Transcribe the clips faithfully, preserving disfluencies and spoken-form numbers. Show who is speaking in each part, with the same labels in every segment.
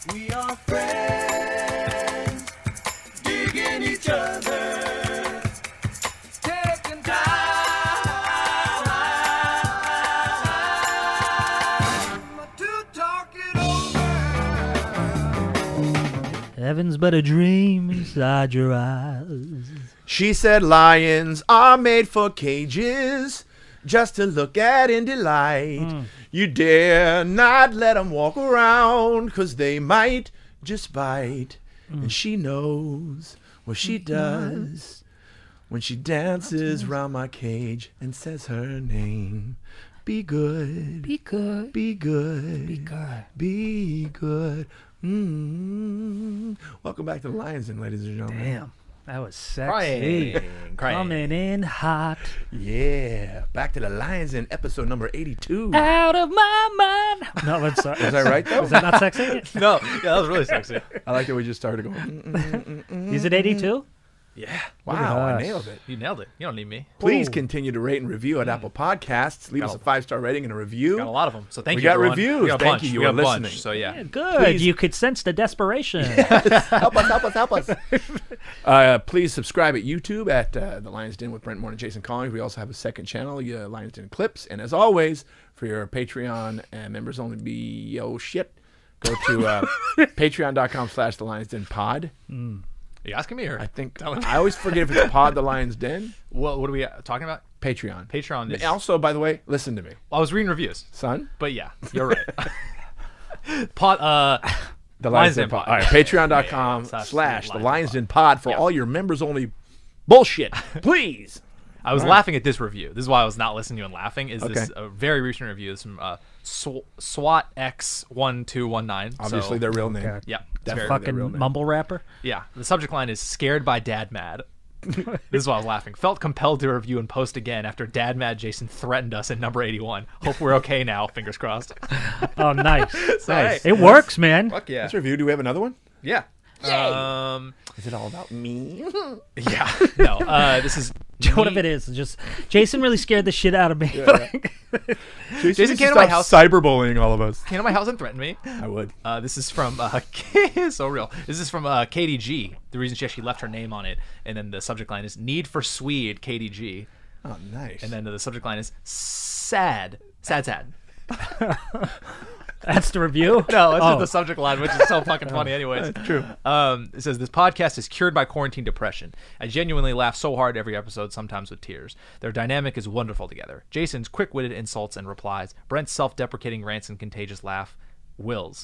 Speaker 1: We are friends, digging each other, taking time to talk it over.
Speaker 2: Heaven's but a dream inside your eyes.
Speaker 3: She said lions are made for cages, just to look at and delight.
Speaker 2: Mm.
Speaker 3: You dare not let them walk around, cause they might just bite.
Speaker 2: Mm.
Speaker 3: And she knows what she does when she dances round my cage and says her name. Be good,
Speaker 2: Be good.
Speaker 3: be good,
Speaker 2: Be good.
Speaker 3: be good. Mm. Welcome back to the Lions Den, ladies and gentlemen.
Speaker 2: Damn, that was sexy.
Speaker 4: Crying, crying.
Speaker 2: Coming in hot.
Speaker 3: Yeah, back to the Lions in episode number eighty-two.
Speaker 2: Out of my mind. No, I'm sorry.
Speaker 3: Was that right though?
Speaker 2: Is that not sexy?
Speaker 4: No, yeah, that was really sexy.
Speaker 3: I like that we just started going. mm, mm, mm, mm,
Speaker 2: Is it eighty-two?
Speaker 4: Yeah,
Speaker 3: Wow, I
Speaker 2: us.
Speaker 3: nailed it.
Speaker 4: you nailed it. You don't need me.
Speaker 3: Please
Speaker 2: Ooh.
Speaker 3: continue to rate and review at Apple Podcasts. Leave
Speaker 4: Got
Speaker 3: us
Speaker 4: a-
Speaker 3: a five star rating and a review.
Speaker 4: Got a lot of them. So thank
Speaker 3: We
Speaker 4: you.
Speaker 3: got
Speaker 4: everyone.
Speaker 3: reviews.
Speaker 4: We got a
Speaker 3: Thank
Speaker 4: bunch.
Speaker 3: you. You
Speaker 4: we got
Speaker 3: were
Speaker 4: a bunch,
Speaker 3: listening.
Speaker 4: So yeah.
Speaker 2: Yeah, good.
Speaker 3: Please.
Speaker 2: You could sense the desperation.
Speaker 3: help us, help us, help us. Uh, please subscribe at YouTube at uh, The Lions Den with Brent Moore and Jason Collins. We also have a second channel, uh, Lions Den Clips. And as always, for your Patreon and members only be yo shit, go to uh, patreon.com slash The Lions Den Pod.
Speaker 4: Are you asking me or
Speaker 3: I think
Speaker 4: Tell me.
Speaker 3: I always forget if it's Pod The Lions Den.
Speaker 4: What, what are we uh, talking about?
Speaker 3: Patreon.
Speaker 4: Patreon is.
Speaker 3: Also, by the way, listen to me,
Speaker 4: I was reading reviews,
Speaker 3: son.
Speaker 4: but yeah, you're right. Pod. Uh,
Speaker 3: The
Speaker 4: Lions
Speaker 3: Lions
Speaker 4: Den
Speaker 3: Den Pod.
Speaker 4: Pod.
Speaker 3: All right, patreon.com
Speaker 4: Yeah, yeah,
Speaker 3: slash
Speaker 4: slash
Speaker 3: The
Speaker 4: Lions
Speaker 3: Lions
Speaker 4: Den
Speaker 3: Den Pod for
Speaker 4: Yeah.
Speaker 3: all your members only bullshit. Please.
Speaker 4: I was laughing at this review. This is why I was not listening to you and laughing. Is this
Speaker 3: Okay.
Speaker 4: a very recent review? It's from uh, Sw- SWAT X one two one nine.
Speaker 3: Obviously,
Speaker 4: so,
Speaker 3: their real name.
Speaker 2: Okay.
Speaker 4: yeah, it's
Speaker 3: Definitely.
Speaker 4: very,
Speaker 2: Fucking
Speaker 3: real name.
Speaker 2: mumble rapper.
Speaker 4: yeah. The subject line is "Scared by Dad Mad." This is why I was laughing. Felt compelled to review and post again after Dad Mad Jason threatened us at number eighty-one. Hope we're okay now. Fingers crossed.
Speaker 2: Oh, nice.
Speaker 4: So,
Speaker 3: Nice.
Speaker 4: hey,
Speaker 2: It works, man.
Speaker 4: fuck yeah.
Speaker 3: Let's review. Do we have another one?
Speaker 4: Yeah. Um.
Speaker 3: Is it all about me?
Speaker 4: Yeah. No. Uh. This is.
Speaker 2: What if it is? Just Jason really scared the shit out of me.
Speaker 3: Jason,
Speaker 4: Jason
Speaker 3: used
Speaker 4: came
Speaker 3: to
Speaker 4: to my
Speaker 3: stop
Speaker 4: house-
Speaker 3: cyberbullying all of us.
Speaker 4: Came to my house and threatened me.
Speaker 3: I would.
Speaker 4: Uh, this is from uh, so real. This is from uh, Katie G. The reason she actually left her name on it, and then the subject line is "Need for Swede." Katie G.
Speaker 3: Oh, nice.
Speaker 4: And then the subject line is "Sad, sad, sad."
Speaker 2: That's the review?
Speaker 4: No, it's
Speaker 2: Oh.
Speaker 4: just the subject line, which is so fucking funny, anyways.
Speaker 3: True.
Speaker 4: Um, it says this podcast is cured by quarantine depression. I genuinely laugh so hard every episode, sometimes with tears. Their dynamic is wonderful together. Jason's quick-witted insults and replies. Brent's self-deprecating rants and contagious laugh. Will's.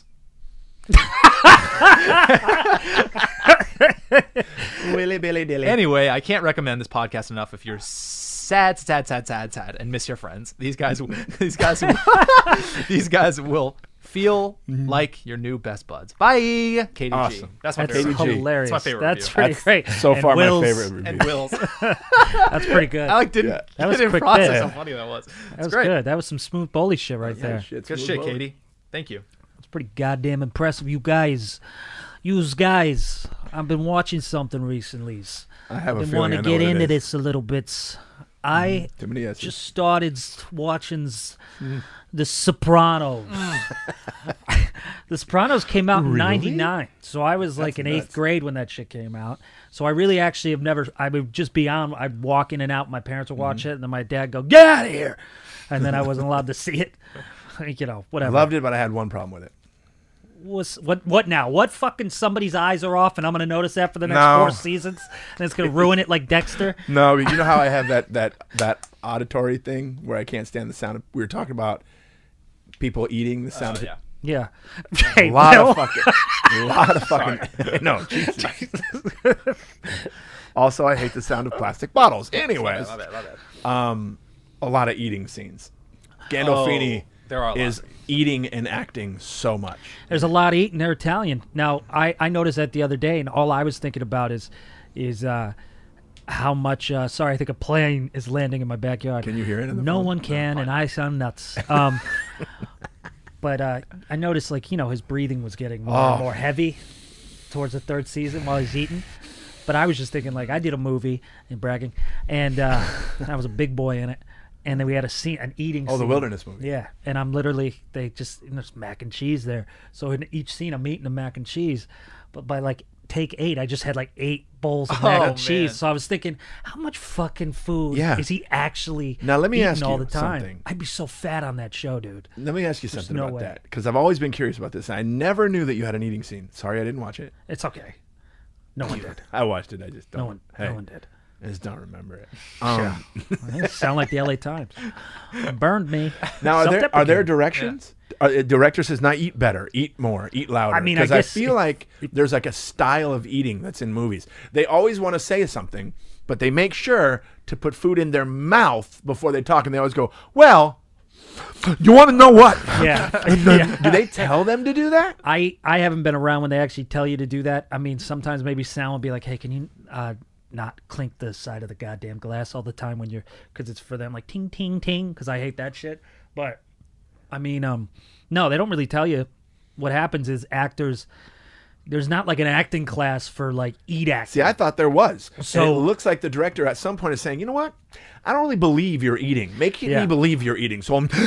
Speaker 3: Willy Billy Dilly.
Speaker 4: Anyway, I can't recommend this podcast enough if you're sad, sad, sad, sad, sad, and miss your friends. These guys, these guys, these guys will feel like your new best buds. Bye, Katie G.
Speaker 3: Awesome.
Speaker 4: That's my
Speaker 2: That's
Speaker 4: favorite.
Speaker 3: K D G.
Speaker 2: hilarious.
Speaker 4: That's my favorite
Speaker 2: That's
Speaker 4: review.
Speaker 2: pretty
Speaker 3: That's
Speaker 2: great.
Speaker 3: so
Speaker 2: And
Speaker 3: far
Speaker 2: Will's-
Speaker 3: my favorite review.
Speaker 4: And Will's.
Speaker 2: That's pretty good.
Speaker 4: I like didn't,
Speaker 3: Yeah.
Speaker 2: That was
Speaker 4: didn't
Speaker 2: quick
Speaker 4: process
Speaker 2: bit.
Speaker 4: how funny that was.
Speaker 2: that
Speaker 4: It's
Speaker 2: was
Speaker 4: great.
Speaker 2: good. That was some smooth bully shit right
Speaker 3: Yeah,
Speaker 2: there.
Speaker 3: shit's
Speaker 4: Good
Speaker 3: smooth
Speaker 4: shit,
Speaker 3: bully.
Speaker 4: Katie. Thank you.
Speaker 2: It's pretty goddamn impressive. You guys, you guys, I've been watching something recently.
Speaker 3: I have a
Speaker 2: I've been
Speaker 3: feeling
Speaker 2: wanting
Speaker 3: I
Speaker 2: to
Speaker 3: know
Speaker 2: get
Speaker 3: what it
Speaker 2: into
Speaker 3: is.
Speaker 2: this a little bit. I
Speaker 3: Too many S's.
Speaker 2: just started watching The Sopranos. The Sopranos came out in
Speaker 3: Really?
Speaker 2: ninety-nine, so I was like
Speaker 3: That's
Speaker 2: in eighth
Speaker 3: nuts.
Speaker 2: grade when that shit came out. So I really actually have never. I would just be on. I'd walk in and out. My parents would watch
Speaker 3: Mm-hmm.
Speaker 2: it, and then my dad go, "Get out of here," and then I wasn't allowed to see it. Like, you know,
Speaker 3: I
Speaker 2: whatever.
Speaker 3: loved it, but I had one problem with it.
Speaker 2: Was what? What now? What fucking somebody's eyes are off, and I'm gonna notice that for the next
Speaker 3: No.
Speaker 2: four seasons, and it's gonna ruin it like Dexter.
Speaker 3: No, you know how I have that that that auditory thing where I can't stand the sound of. We were talking about people eating the sound
Speaker 4: Oh,
Speaker 3: of
Speaker 4: yeah.
Speaker 2: Yeah.
Speaker 3: a
Speaker 2: Hey,
Speaker 3: lot
Speaker 2: Will.
Speaker 3: of fucking, a lot of fucking. No, Jesus. Also, I hate the sound of plastic bottles. Anyways,
Speaker 4: My bad, my bad.
Speaker 3: um, a lot of eating scenes. Gandolfini
Speaker 4: Oh, there are a lot.
Speaker 3: is eating and acting so much.
Speaker 2: There's a lot of eating. They're Italian. Now, I, I noticed that the other day, and all I was thinking about is is uh, how much. Uh, sorry, I think a plane is landing in my backyard.
Speaker 3: Can you hear it in the
Speaker 2: No
Speaker 3: phone?
Speaker 2: one can, and I sound nuts. Um, but uh, I noticed, like, you know, his breathing was getting more
Speaker 3: Oh.
Speaker 2: and more heavy towards the third season while he's eating. But I was just thinking, like, I did a movie, and bragging, and uh, I was a big boy in it. and then we had a scene, an eating.
Speaker 3: Oh,
Speaker 2: scene.
Speaker 3: the Wilderness movie.
Speaker 2: Yeah, and I'm literally they just you know, there's mac and cheese there. So in each scene, I'm eating the mac and cheese, but by like take eight, I just had like eight bowls of mac
Speaker 4: Oh,
Speaker 2: and cheese.
Speaker 4: man.
Speaker 2: So I was thinking, how much fucking food
Speaker 3: Yeah.
Speaker 2: is he actually
Speaker 3: Now, let me
Speaker 2: eating
Speaker 3: ask
Speaker 2: all
Speaker 3: you
Speaker 2: the time?
Speaker 3: something.
Speaker 2: I'd be so fat on that show, dude.
Speaker 3: Let me ask you something
Speaker 2: no
Speaker 3: about
Speaker 2: way.
Speaker 3: that, because I've always been curious about this. I never knew that you had an eating scene. Sorry, I didn't watch it.
Speaker 2: It's okay. No one did.
Speaker 3: I watched it. I just don't.
Speaker 2: No one.
Speaker 3: Hey,
Speaker 2: No one did.
Speaker 3: I just don't remember it. Um,
Speaker 2: You sound like the L A Times. Burned me.
Speaker 3: Now, are there are there
Speaker 2: Self-deprecating.
Speaker 3: directions? Are, uh, director says not eat better, eat more, eat louder.
Speaker 2: I mean, I
Speaker 3: because I,
Speaker 2: guess
Speaker 3: feel
Speaker 2: it-
Speaker 3: like there's like a style of eating that's in movies. They always want to say something, but they make sure to put food in their mouth before they talk, and they always go, "Well, you want to know what?"
Speaker 2: Yeah.
Speaker 3: And then-
Speaker 2: Yeah.
Speaker 3: Do they tell them to do that?
Speaker 2: I, I haven't been around when they actually tell you to do that. I mean, sometimes maybe Sal will be like, hey, can you uh, not clink the side of the goddamn glass all the time when you're, because it's for them like ting, ting, ting, because I hate that shit. But, I mean, um, no, they don't really tell you. What happens is actors, there's not like an acting class for like eat acting.
Speaker 3: See, I thought there was. So
Speaker 2: So-
Speaker 3: it looks like the director at some point is saying, "You know what? I don't really believe you're eating. Make me
Speaker 2: Yeah.
Speaker 3: believe you're eating." So I'm,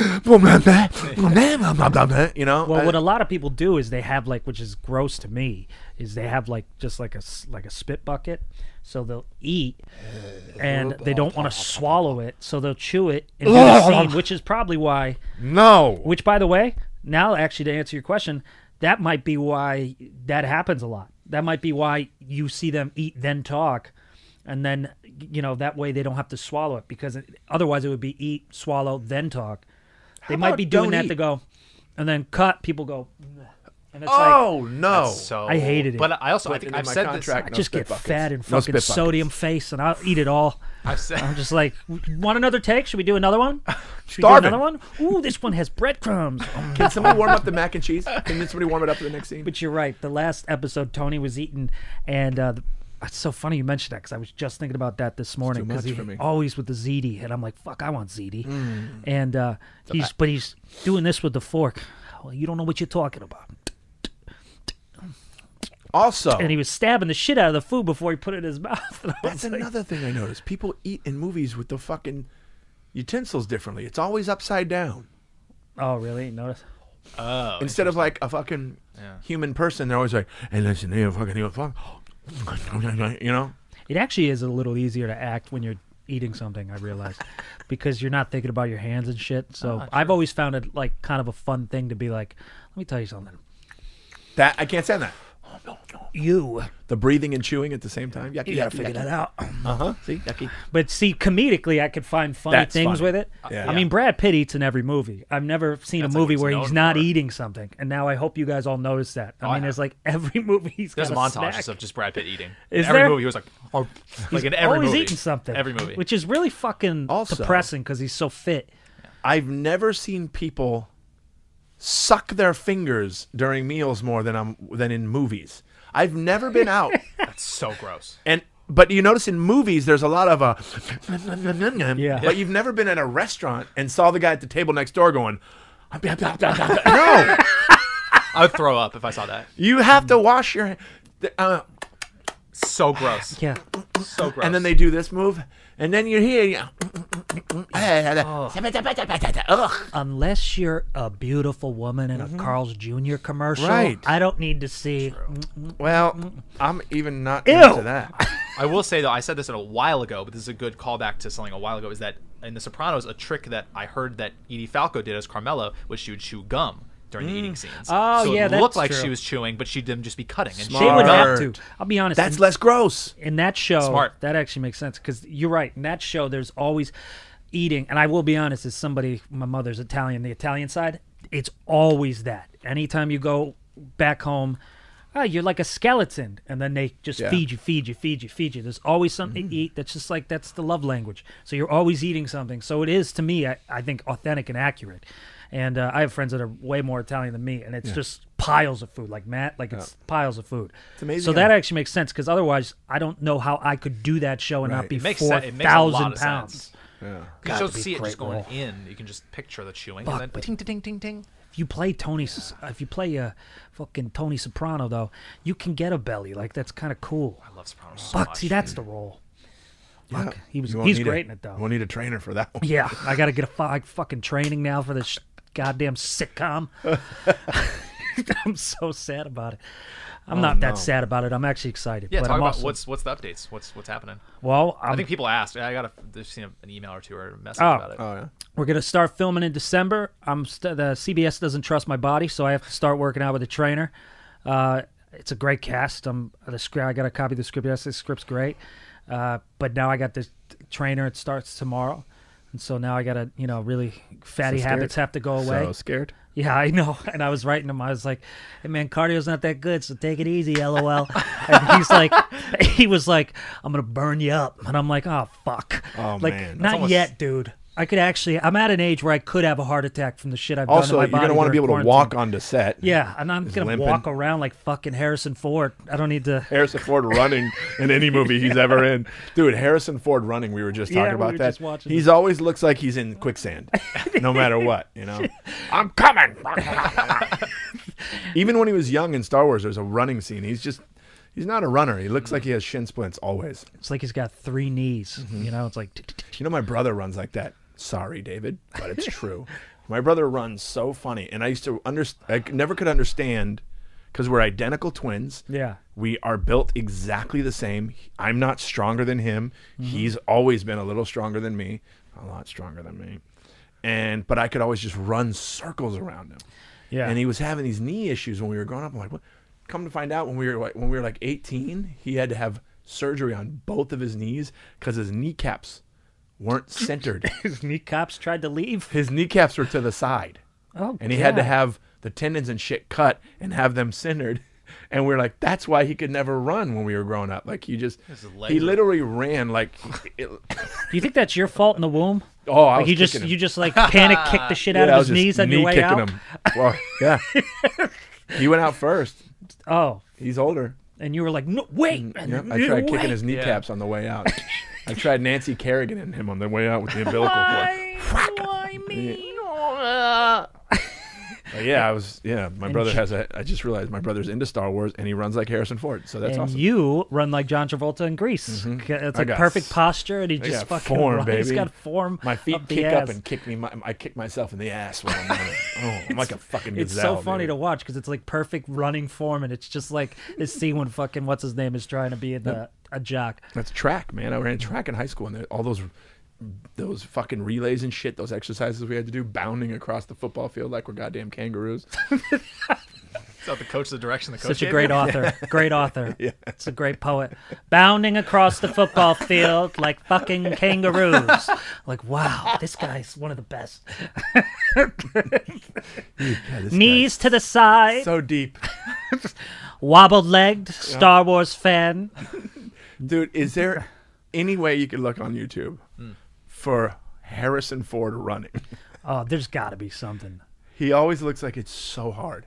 Speaker 3: you know.
Speaker 2: Well,
Speaker 3: I-
Speaker 2: what a lot of people do is they have like, which is gross to me, is they have like just like a s- like a spit bucket, so they'll eat, and they don't want to swallow it, so they'll chew it and do the scene, which is probably why.
Speaker 3: no.
Speaker 2: Which, by the way, now actually to answer your question, that might be why that happens a lot. That might be why you see them eat then talk, and then you know that way they don't have to swallow it, because it, otherwise it would be eat, swallow, then talk. They might
Speaker 3: about
Speaker 2: be doing
Speaker 3: don't
Speaker 2: that
Speaker 3: eat?
Speaker 2: to go, and then cut. People go, and it's
Speaker 3: Oh no.
Speaker 4: So
Speaker 2: I hated it.
Speaker 4: But I also I
Speaker 3: Put
Speaker 4: think
Speaker 3: it in
Speaker 4: I've
Speaker 3: my
Speaker 4: said
Speaker 3: contract.
Speaker 2: like I
Speaker 3: no
Speaker 2: just
Speaker 3: spit
Speaker 2: get
Speaker 3: buckets.
Speaker 2: fat and
Speaker 3: No
Speaker 2: fucking
Speaker 3: spit
Speaker 2: sodium
Speaker 3: buckets.
Speaker 2: face, and I'll eat it all.
Speaker 4: this. I've said
Speaker 2: I'm just like, want another take? Should we do another one? Should
Speaker 3: Starving.
Speaker 2: we do another one? Ooh, this one has breadcrumbs. Um,
Speaker 3: Can somebody warm up the mac and cheese? Can somebody warm it up for the next scene?
Speaker 2: But you're right. The last episode, Tony was eating, and uh, the, it's so funny you mentioned that, because I was just thinking about that this morning.
Speaker 3: too
Speaker 2: Because
Speaker 3: much
Speaker 2: he
Speaker 3: for me.
Speaker 2: always with the ziti, and I'm like, fuck, I want ziti.
Speaker 3: Mm.
Speaker 2: And uh, he's, but he's doing this with the fork. Well, you don't know what you're talking about.
Speaker 3: Also,
Speaker 2: And he was stabbing the shit out of the food before he put it in his mouth. And I
Speaker 3: that's
Speaker 2: was like,
Speaker 3: another thing I noticed. People eat in movies with the fucking utensils differently. It's always upside down.
Speaker 2: oh, really? You notice?
Speaker 4: oh,
Speaker 3: Instead of like a fucking
Speaker 4: Yeah.
Speaker 3: human person, they're always like, "Hey, listen, you fucking, you fuck," you know.
Speaker 2: It actually is a little easier to act when you're eating something, I realize, because you're not thinking about your hands and shit. So
Speaker 4: Ah,
Speaker 2: I've always found it like kind of a fun thing to be like, let me tell you something.
Speaker 3: That I can't stand that.
Speaker 2: You,
Speaker 3: The breathing and chewing at the same time. Yucky,
Speaker 2: you gotta
Speaker 3: yucky,
Speaker 2: figure
Speaker 3: yucky.
Speaker 2: that out.
Speaker 3: Uh huh. See, yucky.
Speaker 2: But see, comedically, I could find funny
Speaker 3: That's
Speaker 2: things
Speaker 3: funny.
Speaker 2: with it.
Speaker 3: Yeah.
Speaker 2: I mean, Brad Pitt eats in every movie. I've never seen
Speaker 4: That's
Speaker 2: a
Speaker 4: like
Speaker 2: movie
Speaker 4: what
Speaker 2: where
Speaker 4: he's
Speaker 2: he's
Speaker 4: known
Speaker 2: not
Speaker 4: for.
Speaker 2: eating something. And now I hope you guys all notice that. I
Speaker 4: Oh, I
Speaker 2: mean,
Speaker 4: have.
Speaker 2: it's like every movie he's
Speaker 4: There's
Speaker 2: got a
Speaker 4: montages
Speaker 2: snack.
Speaker 4: of just Brad Pitt eating.
Speaker 2: Is
Speaker 4: every
Speaker 2: there?
Speaker 4: movie he was like, oh, like
Speaker 2: He's
Speaker 4: in every
Speaker 2: always
Speaker 4: movie,
Speaker 2: eating something.
Speaker 4: Every movie.
Speaker 2: Which is really fucking
Speaker 3: Also-
Speaker 2: depressing because he's so fit.
Speaker 3: I've never seen people suck their fingers during meals more than I'm than in movies. I've never been out,
Speaker 4: That's so gross.
Speaker 3: and but you notice in movies there's a lot of a
Speaker 2: Yeah.
Speaker 3: But you've never been at a restaurant and saw the guy at the table next door going, no.
Speaker 4: I would throw up if I saw that.
Speaker 3: You have to wash your. Uh,
Speaker 4: So gross.
Speaker 2: Yeah.
Speaker 4: So gross.
Speaker 3: and then they do this move, and then you hear. You Ugh.
Speaker 2: Unless you're a beautiful woman in a Carl's Junior commercial,
Speaker 3: Right.
Speaker 2: I don't need to see.
Speaker 3: Well, I'm even not
Speaker 2: Ew.
Speaker 3: into that.
Speaker 4: I will say though, I said this a while ago, but this is a good callback to something a while ago. Is that in The Sopranos, a trick that I heard that Edie Falco did as Carmela was she would chew gum during the eating scenes.
Speaker 2: Oh,
Speaker 4: so
Speaker 2: yeah,
Speaker 4: it looked
Speaker 2: that's
Speaker 4: like
Speaker 2: true.
Speaker 4: she was chewing, but she didn't just be cutting. And
Speaker 3: Smart.
Speaker 2: They would have
Speaker 3: Smart.
Speaker 2: to. I'll be honest.
Speaker 3: That's
Speaker 2: in,
Speaker 3: less gross.
Speaker 2: in that show,
Speaker 4: Smart.
Speaker 2: that actually makes sense because you're right. In that show, there's always eating, and I will be honest, as somebody, my mother's Italian, the Italian side, it's always that. Anytime you go back home, oh, you're like a skeleton, and then they just
Speaker 3: Yeah.
Speaker 2: feed you, feed you, feed you, feed you. There's always something to eat. That's just like that's the love language. So you're always eating something. So it is to me, I, I think, authentic and accurate. And uh, I have friends that are way more Italian than me, and it's just piles of food, like Matt, like it's piles of food. It's
Speaker 3: amazing
Speaker 2: So
Speaker 3: how-
Speaker 2: that actually makes sense because otherwise, I don't know how I could do that show and
Speaker 3: Right.
Speaker 2: not be
Speaker 4: It makes
Speaker 2: four
Speaker 4: sense. It makes a lot
Speaker 2: thousand
Speaker 4: of
Speaker 2: pounds.
Speaker 4: sense.
Speaker 3: Yeah.
Speaker 4: You
Speaker 2: God,
Speaker 4: don't
Speaker 2: it'd be
Speaker 4: see it
Speaker 2: great
Speaker 4: just going
Speaker 2: role.
Speaker 4: in. You can just picture the chewing,
Speaker 2: Fuck,
Speaker 4: and then
Speaker 2: but-
Speaker 4: ting, ting, ting, ting, ting.
Speaker 2: If you play Tony, S- if you play uh, fucking Tony Soprano, though, you can get a belly. Like that's kind of cool.
Speaker 4: I love Sopranos so
Speaker 2: Fuck,
Speaker 4: much.
Speaker 2: see, that's the role. Fuck,
Speaker 3: Yeah.
Speaker 2: he was.
Speaker 3: You won't
Speaker 2: He's
Speaker 3: need a-
Speaker 2: great in it though.
Speaker 3: We'll need a trainer for that one.
Speaker 2: Yeah, I got to get a fu- fucking training now for this goddamn sitcom. I'm so sad about it. I'm
Speaker 3: Oh,
Speaker 2: not that
Speaker 3: no.
Speaker 2: sad about it. I'm actually excited.
Speaker 4: Yeah,
Speaker 2: but
Speaker 4: talk
Speaker 2: I'm
Speaker 4: about
Speaker 2: also,
Speaker 4: what's what's the updates. What's what's happening?
Speaker 2: well.
Speaker 4: i
Speaker 2: I'm,
Speaker 4: think people asked. I got a, they've seen an email or two or a message
Speaker 2: Oh.
Speaker 4: about it.
Speaker 3: Oh yeah.
Speaker 2: we're gonna start filming in December. I'm st- the C B S doesn't trust my body, so I have to start working out with a trainer. Uh, it's a great cast. I'm the script. I got a copy of the script. Yes, the script's great. Uh, but now I got this trainer. It starts tomorrow, and so now I got to, you know, really fatty
Speaker 3: So scared?
Speaker 2: habits have to go away.
Speaker 3: So scared.
Speaker 2: Yeah, I know. And I was writing him. I was like, "Hey man, cardio's not that good, so take it easy, lol." And he's like, he was like, "I'm gonna burn you up," and I'm like, "Oh fuck."
Speaker 3: Oh,
Speaker 2: like,
Speaker 3: man. That's
Speaker 2: not
Speaker 4: almost-
Speaker 2: yet, dude. I could actually. I'm at an age where I could have a heart attack from the shit I've done to
Speaker 3: Also,
Speaker 2: my
Speaker 3: you're
Speaker 2: body.
Speaker 3: gonna want to be
Speaker 2: during
Speaker 3: able to
Speaker 2: quarantine.
Speaker 3: walk onto set.
Speaker 2: Yeah, and I'm gonna
Speaker 3: limping.
Speaker 2: walk around like fucking Harrison Ford. I don't need to.
Speaker 3: Harrison Ford running in any movie he's ever in. Dude, Harrison Ford running, we were just
Speaker 2: Yeah,
Speaker 3: talking
Speaker 2: we
Speaker 3: about
Speaker 2: were
Speaker 3: that.
Speaker 2: just watching
Speaker 3: He's always looks like he's in quicksand, no matter what, you know. I'm coming. Even when he was young in Star Wars, there's a running scene. He's just, he's not a runner. He looks like he has shin splints always.
Speaker 2: It's like he's got three knees.
Speaker 3: Mm-hmm.
Speaker 2: You know, it's like.
Speaker 3: You know, my brother runs like that. Sorry, David, but it's true. My brother runs so funny, and I used to understand. I never could understand because we're identical twins.
Speaker 2: Yeah.
Speaker 3: We are built exactly the same. I'm not stronger than him.
Speaker 2: Mm-hmm.
Speaker 3: He's always been a little stronger than me, a lot stronger than me. And but I could always just run circles around him.
Speaker 2: Yeah.
Speaker 3: And he was having these knee issues when we were growing up. I'm like, what? Come to find out, when we were like, when we were like eighteen, he had to have surgery on both of his knees because his kneecaps weren't centered.
Speaker 2: His kneecaps tried to leave.
Speaker 3: His kneecaps were to the side.
Speaker 2: Oh,
Speaker 3: And he had to
Speaker 2: God.
Speaker 3: have the tendons and shit cut and have them centered. And we are like, that's why he could never run when we were growing up. Like, he just,
Speaker 4: His legs
Speaker 3: he
Speaker 4: are-
Speaker 3: literally ran like, it,
Speaker 2: Do you think that's your fault in the womb?
Speaker 3: oh, I
Speaker 2: Like
Speaker 3: was
Speaker 2: you just
Speaker 3: kicking him.
Speaker 2: you just like panic kicked the shit
Speaker 3: Yeah,
Speaker 2: out
Speaker 3: I
Speaker 2: of
Speaker 3: was
Speaker 2: his
Speaker 3: just
Speaker 2: knees on
Speaker 3: knee
Speaker 2: your way
Speaker 3: kicking
Speaker 2: out.
Speaker 3: him. Well, yeah. He went out first.
Speaker 2: Oh,
Speaker 3: He's older.
Speaker 2: and you were like, no, wait. And
Speaker 3: Yep, I
Speaker 2: no,
Speaker 3: tried
Speaker 2: wait.
Speaker 3: kicking his kneecaps on the way out. I tried Nancy Kerrigan and him on the way out with the umbilical cord.
Speaker 2: Why me?
Speaker 3: But yeah, I was. Yeah, my
Speaker 2: And
Speaker 3: brother
Speaker 2: sh-
Speaker 3: has a. I just realized my brother's into Star Wars and he runs like Harrison Ford. So that's
Speaker 2: And
Speaker 3: awesome.
Speaker 2: you run like John Travolta in Grease. It's
Speaker 3: I
Speaker 2: like
Speaker 3: got
Speaker 2: perfect
Speaker 3: s-
Speaker 2: posture, and he
Speaker 3: I
Speaker 2: just
Speaker 3: got
Speaker 2: fucking
Speaker 3: form,
Speaker 2: runs. He's
Speaker 3: baby.
Speaker 2: got form.
Speaker 3: My feet
Speaker 2: up the
Speaker 3: kick
Speaker 2: ass.
Speaker 3: up and kick me. My, I kick myself in the ass when I'm running. Oh, I'm like a fucking
Speaker 2: It's
Speaker 3: gazelle.
Speaker 2: so funny
Speaker 3: baby.
Speaker 2: to watch because it's like perfect running form, and it's just like this scene when fucking what's his name is trying to be in the, a jock.
Speaker 3: That's track, man. I ran track in high school, and there- all those those fucking relays and shit, those exercises we had to do, bounding across the football field like we're goddamn kangaroos.
Speaker 4: Is that the coach, the direction the coach
Speaker 2: Such a
Speaker 4: gave
Speaker 2: great
Speaker 4: you?
Speaker 2: author. Great author. It's a great poet. Bounding across the football field like fucking kangaroos. Like, wow, this guy's one of the best.
Speaker 3: Yeah, this
Speaker 2: Knees to the side,
Speaker 3: guy's so deep,
Speaker 2: wobbled legged, Star Wars fan.
Speaker 3: dude. Is there any way you could look on YouTube for Harrison Ford running?
Speaker 2: Oh, there's got to be something.
Speaker 3: He always looks like it's so hard.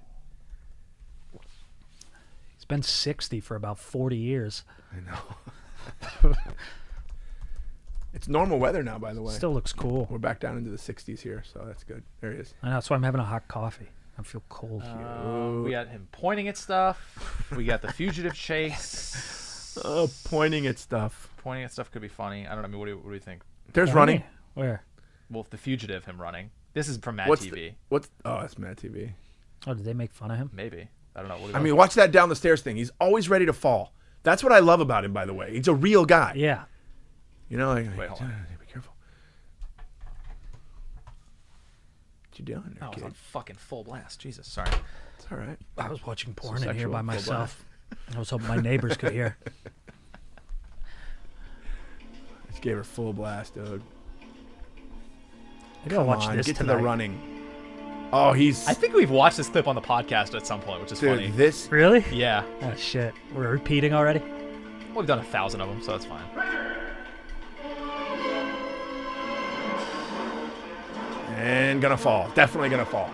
Speaker 2: He's been sixty for about forty years.
Speaker 3: I know. It's normal weather now, by the way.
Speaker 2: Still looks cool.
Speaker 3: We're back down into the sixties here, so that's good. There he is.
Speaker 2: I know, that's why I'm having a hot coffee. I feel cold.
Speaker 4: Um, we got him pointing at stuff. We got the fugitive chase.
Speaker 3: Uh, pointing at stuff.
Speaker 4: Pointing at stuff could be funny. I don't know. I mean, what do you, what do you think?
Speaker 3: There's running.
Speaker 2: Where?
Speaker 4: Well, the fugitive, him running. This is from Mad
Speaker 3: What's
Speaker 4: T V.
Speaker 3: the, what's oh, it's Mad T V.
Speaker 2: Oh, did they make fun of him?
Speaker 4: Maybe. I don't know. What do you
Speaker 3: I
Speaker 4: know?
Speaker 3: mean, watch that down the stairs thing. He's always ready to fall. That's what I love about him, by the way. He's a real guy.
Speaker 2: Yeah.
Speaker 3: You know, like,
Speaker 4: Wait, hold on.
Speaker 3: be careful. What you doing there,
Speaker 4: Oh, I was
Speaker 3: kid?
Speaker 4: on fucking full blast. Jesus, sorry.
Speaker 3: It's all right.
Speaker 2: I was watching porn
Speaker 3: So
Speaker 2: in here
Speaker 3: sexual,
Speaker 2: by
Speaker 3: full
Speaker 2: myself. I was hoping my neighbors could hear.
Speaker 3: Just gave her full blast, dude.
Speaker 2: I gotta
Speaker 3: Come
Speaker 2: watch
Speaker 3: on,
Speaker 2: this
Speaker 3: get
Speaker 2: tonight.
Speaker 3: to the running. Oh, he's
Speaker 4: I think we've watched this clip on the podcast at some point, which is
Speaker 3: dude.
Speaker 4: funny.
Speaker 3: This
Speaker 2: Really?
Speaker 4: Yeah.
Speaker 2: Oh shit. We're repeating already?
Speaker 4: Well, we've done a thousand of them, so that's fine.
Speaker 3: and gonna fall. Definitely gonna fall.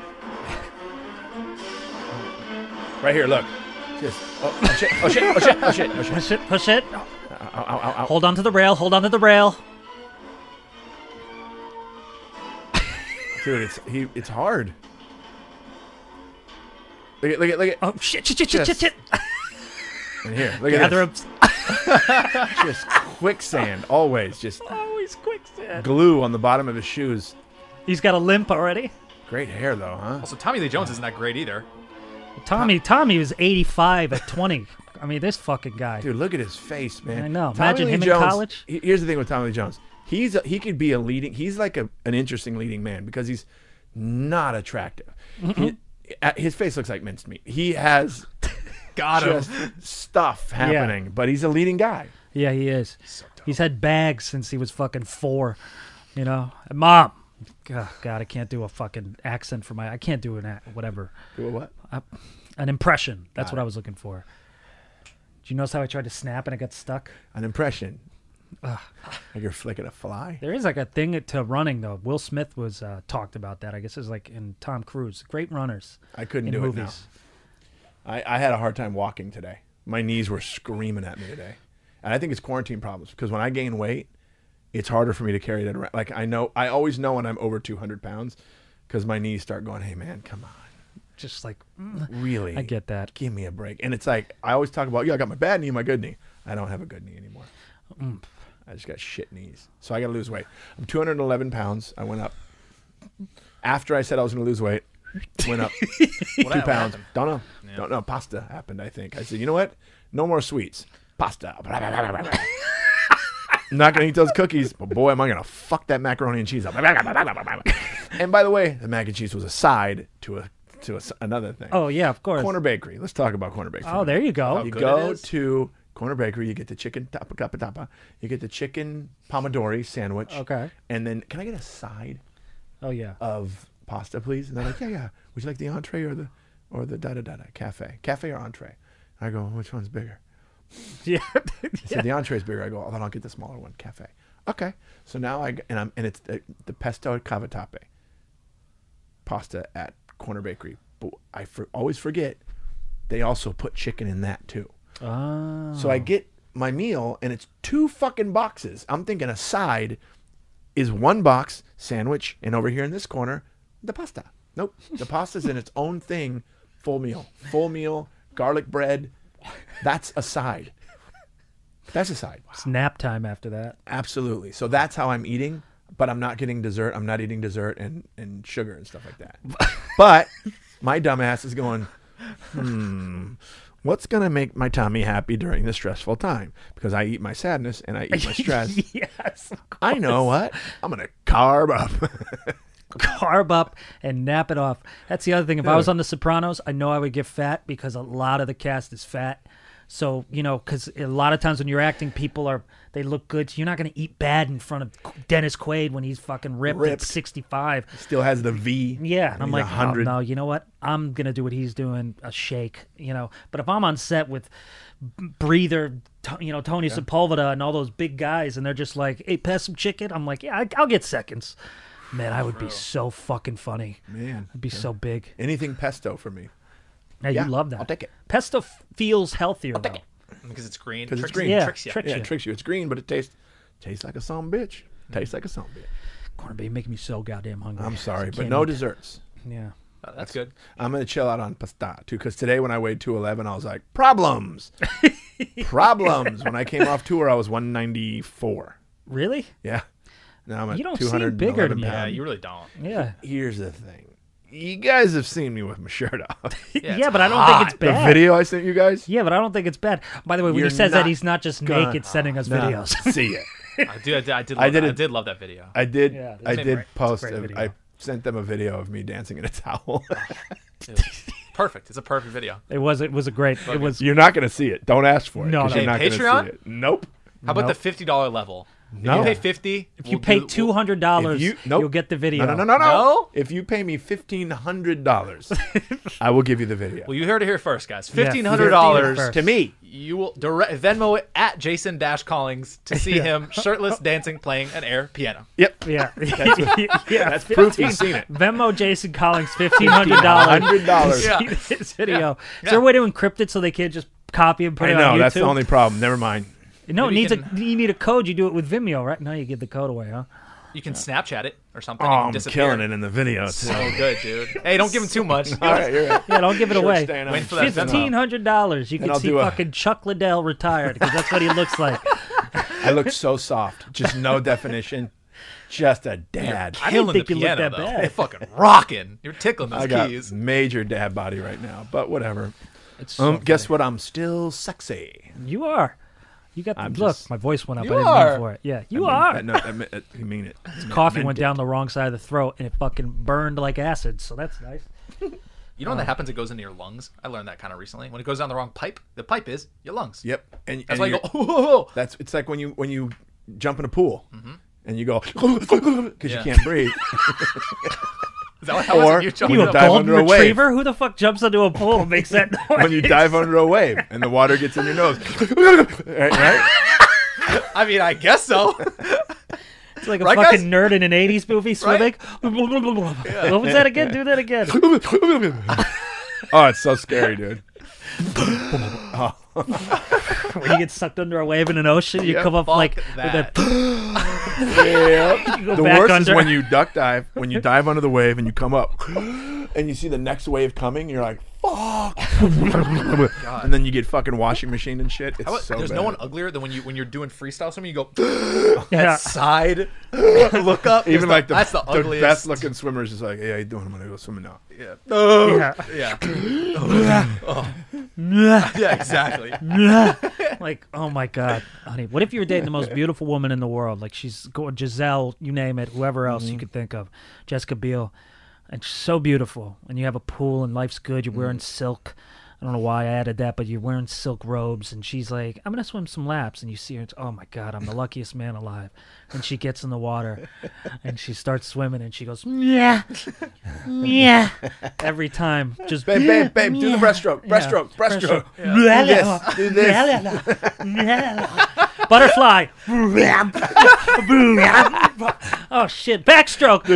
Speaker 3: Right here, look. Just oh, oh shit! Oh shit! Oh shit! Oh shit! Oh shit!
Speaker 2: Push it, push it.
Speaker 3: Ow, ow, ow, ow, ow.
Speaker 2: Hold on to the rail, hold on to the rail.
Speaker 3: Dude, it's he. It's hard. Look at, look at, look at.
Speaker 2: Oh shit, shit, shit, shit, shit,
Speaker 3: Just-
Speaker 2: shit.
Speaker 3: And here, look at
Speaker 2: Gather
Speaker 3: this.
Speaker 2: up.
Speaker 3: just quicksand, always. Just
Speaker 2: Always quicksand.
Speaker 3: glue on the bottom of his shoes.
Speaker 2: He's got a limp already.
Speaker 3: Great hair, though, huh?
Speaker 4: Also, Tommy Lee Jones isn't that great either.
Speaker 2: Tommy, Tommy was eighty-five at twenty. I mean, this fucking guy.
Speaker 3: Dude, look at his face, man.
Speaker 2: I know.
Speaker 3: Tommy
Speaker 2: Imagine
Speaker 3: Lee
Speaker 2: him in
Speaker 3: Jones-
Speaker 2: college.
Speaker 3: he- Here's the thing with Tommy Lee Jones. He's a, he could be a leading. He's like a, an interesting leading man because he's not attractive. He, uh, his face looks like minced meat. He has
Speaker 4: Got him.
Speaker 3: just stuff happening, but he's a leading guy.
Speaker 2: Yeah, he is. He's had bags since he was fucking four. You know, and mom. God, God, I can't do a fucking accent for my. I can't do an a- whatever.
Speaker 3: Do a what?
Speaker 2: Uh, an impression. That's
Speaker 3: Got
Speaker 2: what
Speaker 3: it.
Speaker 2: I was looking for. Did you notice how I tried to snap and it got stuck?
Speaker 3: An impression. Like you're flicking a fly.
Speaker 2: There is like a thing to running though. Will Smith was uh, talked about that. I guess it's like in Tom Cruise. Great runners.
Speaker 3: I couldn't
Speaker 2: in
Speaker 3: do
Speaker 2: movies.
Speaker 3: it now. I, I had a hard time walking today. My knees were screaming at me today. And I think it's quarantine problems because when I gain weight, it's harder for me to carry that around. Like I know, I always know when I'm over two hundred pounds because my knees start going, hey man, come on.
Speaker 2: Just like mm,
Speaker 3: Really?
Speaker 2: I get that.
Speaker 3: Give me a break. And it's like, I always talk about, yeah, I got my bad knee, my good knee. I don't have a good knee anymore. I just got shit knees. So I got to lose weight. I'm two hundred eleven pounds. I went up. After I said I was going to lose weight, went up two
Speaker 4: What, what
Speaker 3: pounds.
Speaker 4: happened?
Speaker 3: Don't know. Don't know. Pasta happened, I think. I said, you know what? No more sweets. Pasta. I'm not going to eat those cookies, but boy, am I going to fuck that macaroni and cheese up. And by the way, the mac and cheese was a side to a to a, another thing.
Speaker 2: Oh yeah, of course.
Speaker 3: Corner Bakery. Let's talk about Corner Bakery.
Speaker 2: Oh, there you go.
Speaker 3: You
Speaker 4: good
Speaker 3: go
Speaker 4: it is.
Speaker 3: to Corner Bakery, you get the chicken tapa tapa tapa, you get the chicken pomodori sandwich.
Speaker 2: Okay.
Speaker 3: And then, can I get a side
Speaker 2: Oh yeah.
Speaker 3: of pasta, please? And they're like, yeah, yeah. Would you like the entree or the or the da da da da cafe? Cafe or entree? I go, which one's bigger?
Speaker 2: yeah.
Speaker 3: He said the entree is bigger. I go, oh, then I'll get the smaller one, cafe. Okay. So now I g- and I'm and it's the, the pesto cavatappi pasta at Corner Bakery. But I for, always forget they also put chicken in that too.
Speaker 2: Oh.
Speaker 3: So I get my meal and it's two fucking boxes. I'm thinking a side is one box sandwich, and over here in this corner, the pasta. Nope, the pasta's in its own thing. Full meal, full meal, garlic bread. That's a side. That's a side.
Speaker 2: It's nap time after that.
Speaker 3: Absolutely. So that's how I'm eating, but I'm not getting dessert. I'm not eating dessert and, and sugar and stuff like that. But my dumbass is going, hmm, what's going to make my tummy happy during this stressful time? Because I eat my sadness and I eat my stress.
Speaker 2: yes.
Speaker 3: I know what. I'm going to carb up.
Speaker 2: Carb up and nap it off. That's the other thing. If I was on The Sopranos, I know I would get fat because a lot of the cast is fat. So, you know, because a lot of times when you're acting, people are, they look good. So you're not going to eat bad in front of Dennis Quaid when he's fucking ripped,
Speaker 3: Ripped.
Speaker 2: at sixty-five.
Speaker 3: Still has the V.
Speaker 2: Yeah. And I'm
Speaker 3: He's
Speaker 2: like,
Speaker 3: one
Speaker 2: oh,
Speaker 3: hundred.
Speaker 2: no, you know what? I'm going to do what he's doing, a shake, you know. But if I'm on set with Breather, to- you know, Tony Sepulveda and all those big guys, and they're just like, hey, pass some chicken. I'm like, yeah, I- I'll get seconds. Man, I would be so fucking funny.
Speaker 3: Man.
Speaker 2: I'd be so big.
Speaker 3: Anything pesto for me.
Speaker 2: Yeah,
Speaker 3: Yeah,
Speaker 2: you love that.
Speaker 3: I'll take it.
Speaker 2: Pesto f- feels healthier, though.
Speaker 4: Because it's green.
Speaker 3: 'Cause it's
Speaker 4: Tricks-
Speaker 3: green.
Speaker 2: Yeah,
Speaker 4: Tricks you.
Speaker 2: tricks
Speaker 3: Yeah,
Speaker 2: you.
Speaker 3: it tricks you. It's green, but it tastes tastes like a son bitch. Tastes like a son bitch.
Speaker 2: Corned beef making me so goddamn hungry.
Speaker 3: I'm sorry,
Speaker 2: I
Speaker 3: but
Speaker 2: can't
Speaker 3: no
Speaker 2: eat.
Speaker 3: desserts.
Speaker 2: Yeah.
Speaker 4: Uh, that's good.
Speaker 3: I'm gonna chill out on pasta too, because today when I weighed two eleven, I was like, problems, problems. When I came off tour, I was one ninety-four.
Speaker 2: Really?
Speaker 3: Yeah. Now I'm at
Speaker 2: You don't seem
Speaker 3: two hundred
Speaker 2: bigger
Speaker 3: eleven
Speaker 2: than me.
Speaker 4: Yeah,
Speaker 3: pounds.
Speaker 4: you really don't.
Speaker 2: Yeah.
Speaker 3: Here's the thing. You guys have seen me with my shirt off.
Speaker 2: Yeah,
Speaker 4: it's
Speaker 2: but I don't
Speaker 3: Hot.
Speaker 2: think it's
Speaker 3: The
Speaker 2: bad.
Speaker 3: video I sent you guys.
Speaker 2: Yeah, but I don't think it's bad. By the way, when
Speaker 3: You're
Speaker 2: he says
Speaker 3: not
Speaker 2: that, he's not just
Speaker 3: gonna-
Speaker 2: naked sending us
Speaker 3: Nah,
Speaker 2: videos.
Speaker 3: see it.
Speaker 4: I did. I did. I did. Love,
Speaker 3: I did
Speaker 4: that.
Speaker 3: it-
Speaker 4: I did love that video.
Speaker 3: I did.
Speaker 2: Yeah, that's
Speaker 3: I
Speaker 2: a
Speaker 3: did
Speaker 2: great-
Speaker 3: post.
Speaker 2: it's a
Speaker 3: A,
Speaker 2: great
Speaker 3: I
Speaker 2: video.
Speaker 3: sent them a video of me dancing in a towel.
Speaker 4: It was perfect. It's a perfect video.
Speaker 2: It was. It was a great. It was.
Speaker 3: You're not gonna see it. Don't ask for it.
Speaker 2: No,
Speaker 3: 'cause
Speaker 2: no.
Speaker 3: you're
Speaker 4: Hey,
Speaker 3: not
Speaker 4: Patreon?
Speaker 3: gonna see it. Nope.
Speaker 4: How about
Speaker 2: Nope.
Speaker 4: the fifty dollar level?
Speaker 3: No.
Speaker 4: If you pay fifty,
Speaker 2: If you pay two hundred dollars,
Speaker 3: If you-
Speaker 2: you,
Speaker 3: nope.
Speaker 2: will get the video.
Speaker 3: No, no, no, no, no.
Speaker 4: No?
Speaker 3: If you pay me fifteen hundred dollars, I will give you the video.
Speaker 4: Well, you heard it here first, guys.
Speaker 2: Yeah,
Speaker 4: Fifteen hundred dollars.
Speaker 2: first.
Speaker 3: to me.
Speaker 4: You will direct Venmo it at Jason Dash Collings to see him shirtless dancing playing an air piano.
Speaker 3: Yep.
Speaker 2: Yeah. yeah.
Speaker 3: That's proof he's seen it.
Speaker 2: Venmo Jason Collins fifteen hundred dollars.
Speaker 3: Hundred dollars.
Speaker 4: Yeah.
Speaker 2: See this video. Is there a way to encrypt it so they can't just copy and put
Speaker 3: I
Speaker 2: it
Speaker 3: know
Speaker 2: on YouTube?
Speaker 3: that's the only problem. Never mind.
Speaker 2: No, it
Speaker 4: Maybe
Speaker 2: needs
Speaker 4: you
Speaker 2: a. You need a code. You do it with Vimeo, right? Now you give the code away, huh?
Speaker 4: You can Snapchat it or something.
Speaker 3: Oh,
Speaker 4: it can
Speaker 3: I'm
Speaker 4: disappear.
Speaker 3: killing it in the video too.
Speaker 4: So good, dude. Hey, don't give him too much.
Speaker 3: All right, you're right.
Speaker 2: Yeah, don't give it
Speaker 3: Sure,
Speaker 2: away.
Speaker 3: staying on.
Speaker 4: Wait for that
Speaker 2: Fifteen hundred dollars. You
Speaker 3: And
Speaker 2: can
Speaker 3: I'll
Speaker 2: see
Speaker 3: do a-
Speaker 2: fucking Chuck Liddell retired because that's what he looks like.
Speaker 3: I look so soft. Just no definition. Just a dad.
Speaker 2: I didn't
Speaker 4: Killing
Speaker 2: think
Speaker 4: the
Speaker 2: you looked
Speaker 4: piano,
Speaker 2: that
Speaker 4: though.
Speaker 2: bad.
Speaker 4: You're fucking rocking. You're tickling those
Speaker 3: I got
Speaker 4: keys.
Speaker 3: major dad body right now, but whatever.
Speaker 2: It's so
Speaker 3: Um, guess
Speaker 2: funny.
Speaker 3: what? I'm still sexy.
Speaker 2: You are. You got the
Speaker 3: I'm
Speaker 2: look.
Speaker 3: just-
Speaker 2: My voice went up.
Speaker 4: You
Speaker 2: I didn't
Speaker 4: are.
Speaker 2: mean for it. Yeah, you
Speaker 3: I mean,
Speaker 2: are.
Speaker 3: I, no, I, mean, I mean it. I meant-
Speaker 2: Coffee
Speaker 3: meant
Speaker 2: went
Speaker 3: it.
Speaker 2: down the wrong side of the throat and it fucking burned like acid. So that's nice.
Speaker 4: You know when that happens, it goes into your lungs. I learned that kind of recently. When it goes down the wrong pipe, the pipe is your lungs.
Speaker 3: Yep. And,
Speaker 4: That's
Speaker 3: and
Speaker 4: why you
Speaker 3: you're-
Speaker 4: go, oh, oh, oh.
Speaker 3: That's it's like when you when you jump in a pool and you go because
Speaker 4: Yeah.
Speaker 3: you can't breathe.
Speaker 4: Is that what how
Speaker 3: Or
Speaker 4: was it? You jumped
Speaker 3: when
Speaker 2: You
Speaker 3: you
Speaker 2: a
Speaker 4: up-
Speaker 3: dive
Speaker 2: golden
Speaker 3: under a wave.
Speaker 2: retriever? Who the fuck jumps into a pool and makes that noise?
Speaker 3: when you dive under a wave and the water gets in your nose. right? right?
Speaker 4: I mean, I guess so.
Speaker 2: It's like a
Speaker 4: Right,
Speaker 2: fucking
Speaker 4: guys?
Speaker 2: nerd in an eighties movie swimming. What was that again? Do that again.
Speaker 3: Oh, it's so scary, dude.
Speaker 2: When you get sucked under a wave in an ocean, you
Speaker 3: Yeah,
Speaker 2: come up
Speaker 4: fuck
Speaker 2: like
Speaker 4: that.
Speaker 2: with
Speaker 3: Yeah.
Speaker 2: go
Speaker 3: The
Speaker 2: back
Speaker 3: worst
Speaker 2: under.
Speaker 3: is when you duck dive, when you dive under the wave and you come up and you see the next wave coming, you're like, fuck. And then you get fucking washing machine and shit. It's
Speaker 4: How about-
Speaker 3: so
Speaker 4: there's
Speaker 3: bad.
Speaker 4: no one uglier than when you when you're doing freestyle swimming. You go
Speaker 2: Yeah.
Speaker 4: side, look up. There's
Speaker 3: Even like the,
Speaker 4: that's the
Speaker 3: the
Speaker 4: ugliest.
Speaker 3: best looking swimmer is just like, hey, how you doing? I'm gonna go swimming now.
Speaker 4: Yeah.
Speaker 2: Yeah.
Speaker 4: Yeah. Yeah. Exactly.
Speaker 2: Like, oh my god, honey, what if you were dating the most beautiful woman in the world? Like she's going Giselle, you name it, whoever else
Speaker 3: Mm-hmm.
Speaker 2: you could think of, Jessica Biel, and she's so beautiful, and you have a pool and life's good. You're
Speaker 3: Mm-hmm.
Speaker 2: wearing silk. I don't know why I added that, but you're wearing silk robes, and she's like, I'm gonna swim some laps, and you see her, it's, oh my god, I'm the luckiest man alive. And she gets in the water, and she starts swimming, and she goes, yeah, yeah, every time, just
Speaker 3: Babe, babe, babe, do the breaststroke,
Speaker 2: Yeah.
Speaker 3: breaststroke, breaststroke.
Speaker 2: Breaststroke.
Speaker 3: Do this, do this.
Speaker 2: Butterfly. Oh shit! Backstroke.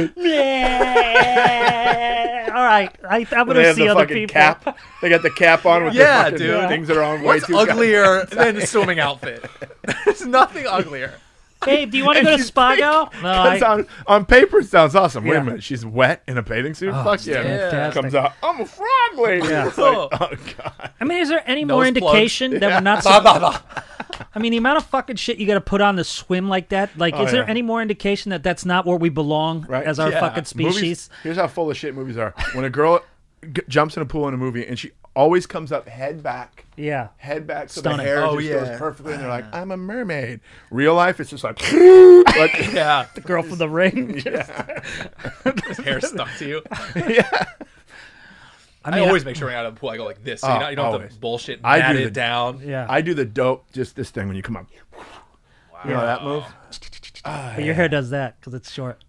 Speaker 2: All right, I, I'm
Speaker 3: They
Speaker 2: gonna
Speaker 3: have
Speaker 2: see
Speaker 3: the
Speaker 2: other
Speaker 3: fucking
Speaker 2: people.
Speaker 3: cap. They got the cap on with
Speaker 4: Yeah,
Speaker 3: the fucking
Speaker 4: dude.
Speaker 3: things that are on way
Speaker 4: What's
Speaker 3: too
Speaker 4: uglier than the swimming outfit? There's nothing uglier.
Speaker 2: Babe, do you want to
Speaker 3: And
Speaker 2: go to
Speaker 3: she's
Speaker 2: Spago? No, I,
Speaker 3: Because on, on paper it sounds awesome. Wait
Speaker 2: Yeah.
Speaker 3: a minute, she's wet in a bathing suit?
Speaker 2: Oh,
Speaker 3: Fuck yeah.
Speaker 2: fantastic.
Speaker 3: Comes out, I'm a frog lady.
Speaker 2: Yeah.
Speaker 3: It's like,
Speaker 4: Oh.
Speaker 3: oh, God.
Speaker 2: I mean, is there any more
Speaker 4: Nose plugs.
Speaker 2: indication that we're not?
Speaker 4: Blah, blah, blah.
Speaker 2: I mean, the amount of fucking shit you got to put on to swim like that. Like,
Speaker 3: Oh,
Speaker 2: is there
Speaker 3: yeah.
Speaker 2: any more indication that that's not where we belong
Speaker 3: Right.
Speaker 2: as our
Speaker 4: Yeah.
Speaker 2: fucking species?
Speaker 3: Movies, here's how full of shit movies are. When a girl g- jumps in a pool in a movie and she always comes up head back,
Speaker 2: Yeah.
Speaker 3: head back, so
Speaker 2: Stunning.
Speaker 3: the hair
Speaker 4: Oh,
Speaker 3: just
Speaker 4: yeah.
Speaker 3: goes perfectly, and they're like, I'm a mermaid. Real life, it's just like, like
Speaker 4: Yeah.
Speaker 2: The girl from the ring.
Speaker 4: His hair stuck to you.
Speaker 3: yeah.
Speaker 2: I
Speaker 4: I
Speaker 2: mean,
Speaker 4: always make sure when you're out of the pool, I go like this. So
Speaker 3: Oh,
Speaker 4: you, know, you don't have
Speaker 3: always.
Speaker 4: to bullshit
Speaker 3: I do
Speaker 4: mat
Speaker 3: the-
Speaker 4: it down.
Speaker 2: yeah.
Speaker 3: I do the dope, just this thing when you come up. You know that move?
Speaker 2: But your hair does that because it's short.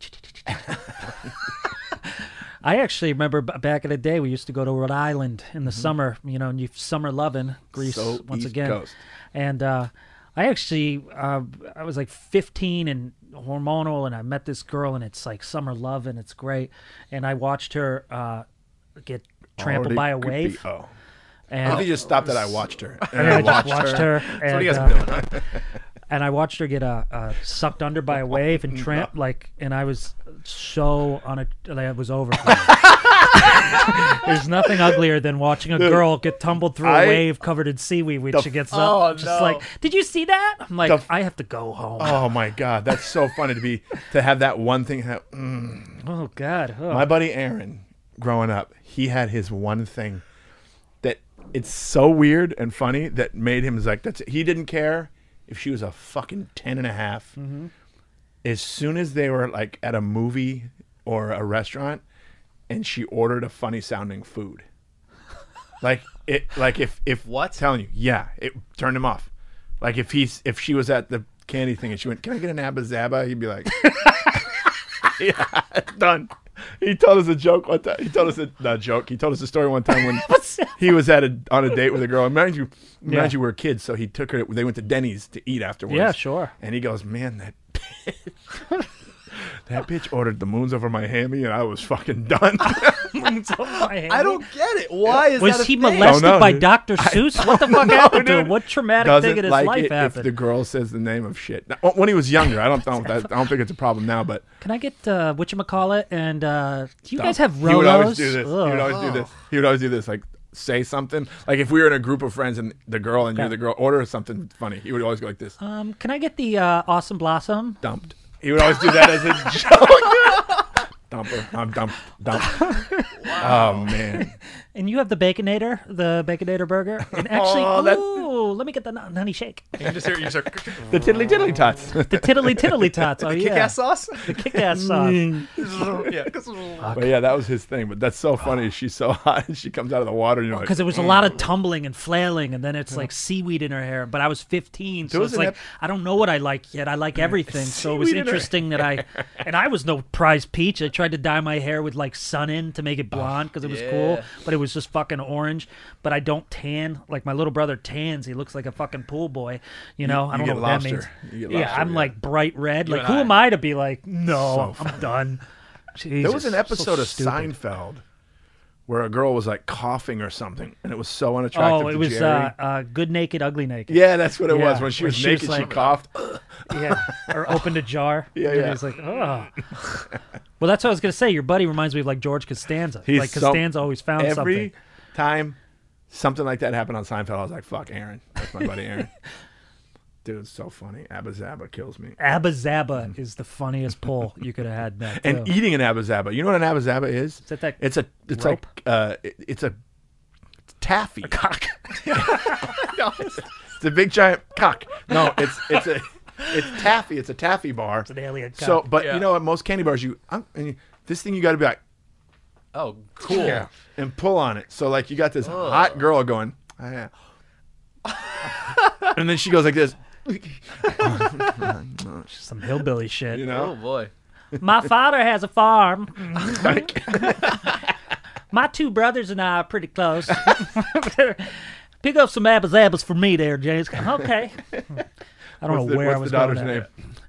Speaker 2: I actually remember b- back in the day we used to go to Rhode Island in the summer, you know, and you summer loving Greece
Speaker 3: So
Speaker 2: once
Speaker 3: East
Speaker 2: again.
Speaker 3: Coast.
Speaker 2: And uh, I actually, uh, I was like fifteen and hormonal, and I met this girl, and it's like summer love, and it's great. And I watched her uh, get trampled
Speaker 3: Already
Speaker 2: by a
Speaker 3: could
Speaker 2: wave.
Speaker 3: be- Oh.
Speaker 2: And
Speaker 3: If you just stopped that, I watched her.
Speaker 2: and I just watched her.
Speaker 4: That's
Speaker 2: and,
Speaker 4: what you guys
Speaker 2: uh,
Speaker 4: are doing, huh?
Speaker 2: and I watched her get uh, uh, sucked under by a wave and tramp like, and I was so on a, like, it was over. For me. There's nothing uglier than watching a girl get tumbled through a
Speaker 3: I-
Speaker 2: wave covered in seaweed when
Speaker 3: the
Speaker 2: she gets
Speaker 4: Oh,
Speaker 2: up. Just
Speaker 4: no.
Speaker 2: like, did you see that? I'm like,
Speaker 3: The f-
Speaker 2: I have to go home.
Speaker 3: Oh my God, that's so funny to be to have that one thing. Ha- mm.
Speaker 2: Oh God. Oh.
Speaker 3: My buddy Aaron, growing up, he had his one thing that it's so weird and funny that made him like that's. He didn't care if she was a fucking ten and a half.
Speaker 2: Mm-hmm.
Speaker 3: As soon as they were like at a movie or a restaurant, and she ordered a funny sounding food, like it, like if if
Speaker 4: What?
Speaker 3: telling you, yeah, it turned him off. Like if he's if she was at the candy thing and she went, "Can I get an Abba Zaba?" He'd be like, "Yeah, done." He told us a joke one time. He told us a not a joke. He told us a story one time when he was at a on a date with a girl. And mind you, mind
Speaker 2: Yeah.
Speaker 3: you, we were kids, so he took her. They went to Denny's to eat afterwards.
Speaker 2: Yeah, sure.
Speaker 3: And he goes, "Man, that bitch, That bitch ordered the moons over my hammy, and I was fucking done.
Speaker 4: I don't get it. Why is
Speaker 2: Was
Speaker 4: that a
Speaker 2: he
Speaker 4: thing?
Speaker 2: molested
Speaker 3: Oh, no,
Speaker 2: by
Speaker 3: dude.
Speaker 2: Doctor Seuss? What the fuck
Speaker 3: know,
Speaker 2: happened to him?
Speaker 3: dude.
Speaker 2: What traumatic
Speaker 3: Doesn't
Speaker 2: thing in his
Speaker 3: like
Speaker 2: life
Speaker 3: it if
Speaker 2: happened?
Speaker 3: the girl says the name of shit. Now, when he was younger, I don't, don't, that, I don't think it's a problem now, but
Speaker 2: Can I get uh, whatchamacallit? And uh, do you guys
Speaker 3: Dumb.
Speaker 2: have
Speaker 3: He would always
Speaker 2: Rolos?
Speaker 3: do this. He
Speaker 2: Ugh.
Speaker 3: would always do this. He would always do this, like say something. Like if we were in a group of friends and the girl and you're
Speaker 2: Okay.
Speaker 3: the girl, order something funny. He would always go like this.
Speaker 2: Um, can I get the uh, Awesome Blossom?
Speaker 3: Dumped. He would always do that as a joke. Dumper. I'm dumped. Dumped. Oh man.
Speaker 2: And you have the Baconator, the Baconator burger. And actually,
Speaker 3: Oh, that-
Speaker 2: ooh, let me get the nun- honey shake.
Speaker 4: You just hear, you just hear
Speaker 3: The tiddly tiddly tots.
Speaker 2: The tiddly tiddly tots. Oh yeah,
Speaker 4: kick-ass sauce.
Speaker 2: the kick-ass sauce.
Speaker 4: yeah.
Speaker 3: But yeah, that was his thing. But that's so funny. She's so hot and she comes out of the water. And you're like,
Speaker 2: Because there was a lot of tumbling and flailing, and then it's like seaweed in her hair. But I was fifteen, so
Speaker 3: There was
Speaker 2: it's
Speaker 3: an
Speaker 2: like
Speaker 3: ep-
Speaker 2: I don't know what I like yet. I like everything, so it was
Speaker 3: Seaweed in her
Speaker 2: interesting that I, and I was no prize peach. I tried to dye my hair with like sun in to make it blonde because it was cool,
Speaker 4: yeah.
Speaker 2: but it was just fucking orange. But I don't tan like my little brother tans. He looks like a fucking pool boy. You know, I
Speaker 3: you
Speaker 2: don't
Speaker 3: get
Speaker 2: know what
Speaker 3: lobster.
Speaker 2: that means.
Speaker 3: You get
Speaker 2: yeah,
Speaker 3: lobster,
Speaker 2: I'm
Speaker 3: yeah.
Speaker 2: like bright red.
Speaker 4: You
Speaker 2: like
Speaker 4: and
Speaker 2: who
Speaker 4: I.
Speaker 2: am I to be like, no,
Speaker 3: So
Speaker 2: I'm done.
Speaker 3: There was
Speaker 2: Jesus,
Speaker 3: an
Speaker 2: so
Speaker 3: episode of
Speaker 2: stupid.
Speaker 3: Seinfeld where a girl was like coughing or something, and it was so unattractive
Speaker 2: Oh, it
Speaker 3: to
Speaker 2: was
Speaker 3: Jerry.
Speaker 2: uh, uh, good naked, ugly naked.
Speaker 3: yeah, that's what it
Speaker 2: yeah,
Speaker 3: was. When she
Speaker 2: where
Speaker 3: was
Speaker 2: she was
Speaker 3: naked, she
Speaker 2: like-
Speaker 3: coughed.
Speaker 2: Yeah, or opened a jar.
Speaker 3: Yeah,
Speaker 2: and
Speaker 3: yeah.
Speaker 2: He's like, oh. Well, that's what I was gonna say. Your buddy reminds me of like George Costanza.
Speaker 3: He's
Speaker 2: like
Speaker 3: so-
Speaker 2: Costanza always found
Speaker 3: Every
Speaker 2: something.
Speaker 3: time something like that happened on Seinfeld, I was like, fuck Aaron. That's my buddy Aaron. Dude, it's so funny. Abba Zaba kills me.
Speaker 2: Abba Zaba is the funniest pull you could have had. That
Speaker 3: And
Speaker 2: too.
Speaker 3: eating an Abba Zaba. You know what an Abba Zaba is?
Speaker 2: Is that that
Speaker 3: It's a. It's
Speaker 2: rope?
Speaker 3: like. Uh, it- it's a. It's taffy.
Speaker 2: cock?
Speaker 3: It's a big giant cock. No, it's it's a. It's taffy. It's a taffy bar.
Speaker 2: It's an alien cock.
Speaker 3: So, but
Speaker 4: Yeah.
Speaker 3: you know, at most candy bars, you, um, and you this thing you got to be like,
Speaker 4: Oh, cool.
Speaker 3: and pull on it. So like you got this hot girl going, "Ah, yeah." and then she goes like this,
Speaker 2: Some hillbilly shit.
Speaker 3: you
Speaker 4: Oh
Speaker 3: know.
Speaker 4: boy.
Speaker 2: My father has a farm. My two brothers and I are pretty close. Pick up some Abba Zabbas for me there, James. Okay. I don't
Speaker 3: What's
Speaker 2: know
Speaker 3: the,
Speaker 2: where
Speaker 3: what's
Speaker 2: I was
Speaker 3: the daughter's
Speaker 2: going
Speaker 3: name?
Speaker 2: at.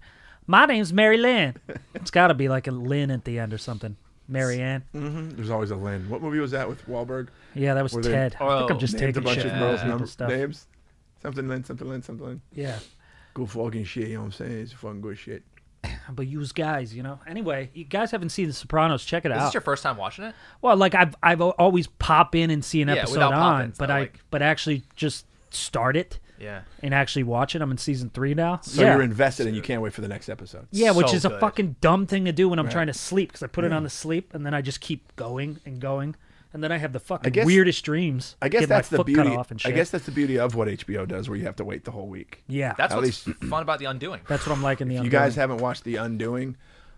Speaker 2: My name's Mary Lynn. It's got to be like a Lynn at the end or something. Mary Ann.
Speaker 3: hmm There's always a Lynn. What movie was that with Wahlberg?
Speaker 2: Yeah, that was
Speaker 3: Were they-
Speaker 2: Ted. I think
Speaker 4: Oh,
Speaker 2: I'm just
Speaker 3: Named a
Speaker 2: taking
Speaker 3: bunch
Speaker 2: shit
Speaker 3: of
Speaker 2: from
Speaker 3: girls'
Speaker 2: other
Speaker 3: num-
Speaker 2: people's stuff.
Speaker 3: names. Something Lynn, something Lynn, something Lynn.
Speaker 2: Yeah.
Speaker 3: Good fucking shit. You know what I'm saying? It's fucking good shit.
Speaker 2: But use guys, you know. Anyway, you guys haven't seen The Sopranos. Check it
Speaker 4: Is
Speaker 2: out.
Speaker 4: this your first time watching it?
Speaker 2: Well, like I've I've al- always pop in and see an
Speaker 4: Yeah,
Speaker 2: episode
Speaker 4: without
Speaker 2: on,
Speaker 4: popping, it's
Speaker 2: but
Speaker 4: not
Speaker 2: I
Speaker 4: like-
Speaker 2: but actually just start it
Speaker 4: Yeah.
Speaker 2: and actually watch it. I'm in season three now.
Speaker 3: So
Speaker 2: yeah.
Speaker 3: you're invested and you can't wait for the next episode.
Speaker 2: Yeah, which
Speaker 4: So
Speaker 2: is a
Speaker 4: good.
Speaker 2: fucking dumb thing to do when I'm
Speaker 3: Right.
Speaker 2: trying to sleep because I put it on to sleep and then I just keep going and going and then I have the fucking
Speaker 3: guess-
Speaker 2: weirdest dreams.
Speaker 3: I guess
Speaker 2: Get
Speaker 3: that's
Speaker 2: my
Speaker 3: the
Speaker 2: foot cut
Speaker 3: beauty.
Speaker 2: off and
Speaker 3: I
Speaker 2: shit.
Speaker 3: guess that's the beauty of what H B O does, where you have to wait the whole week.
Speaker 2: yeah,
Speaker 4: That's
Speaker 3: At
Speaker 4: what's
Speaker 3: least-
Speaker 4: fun about The Undoing.
Speaker 2: that's what I'm liking. The
Speaker 3: If you
Speaker 2: Undoing.
Speaker 3: guys haven't watched The Undoing,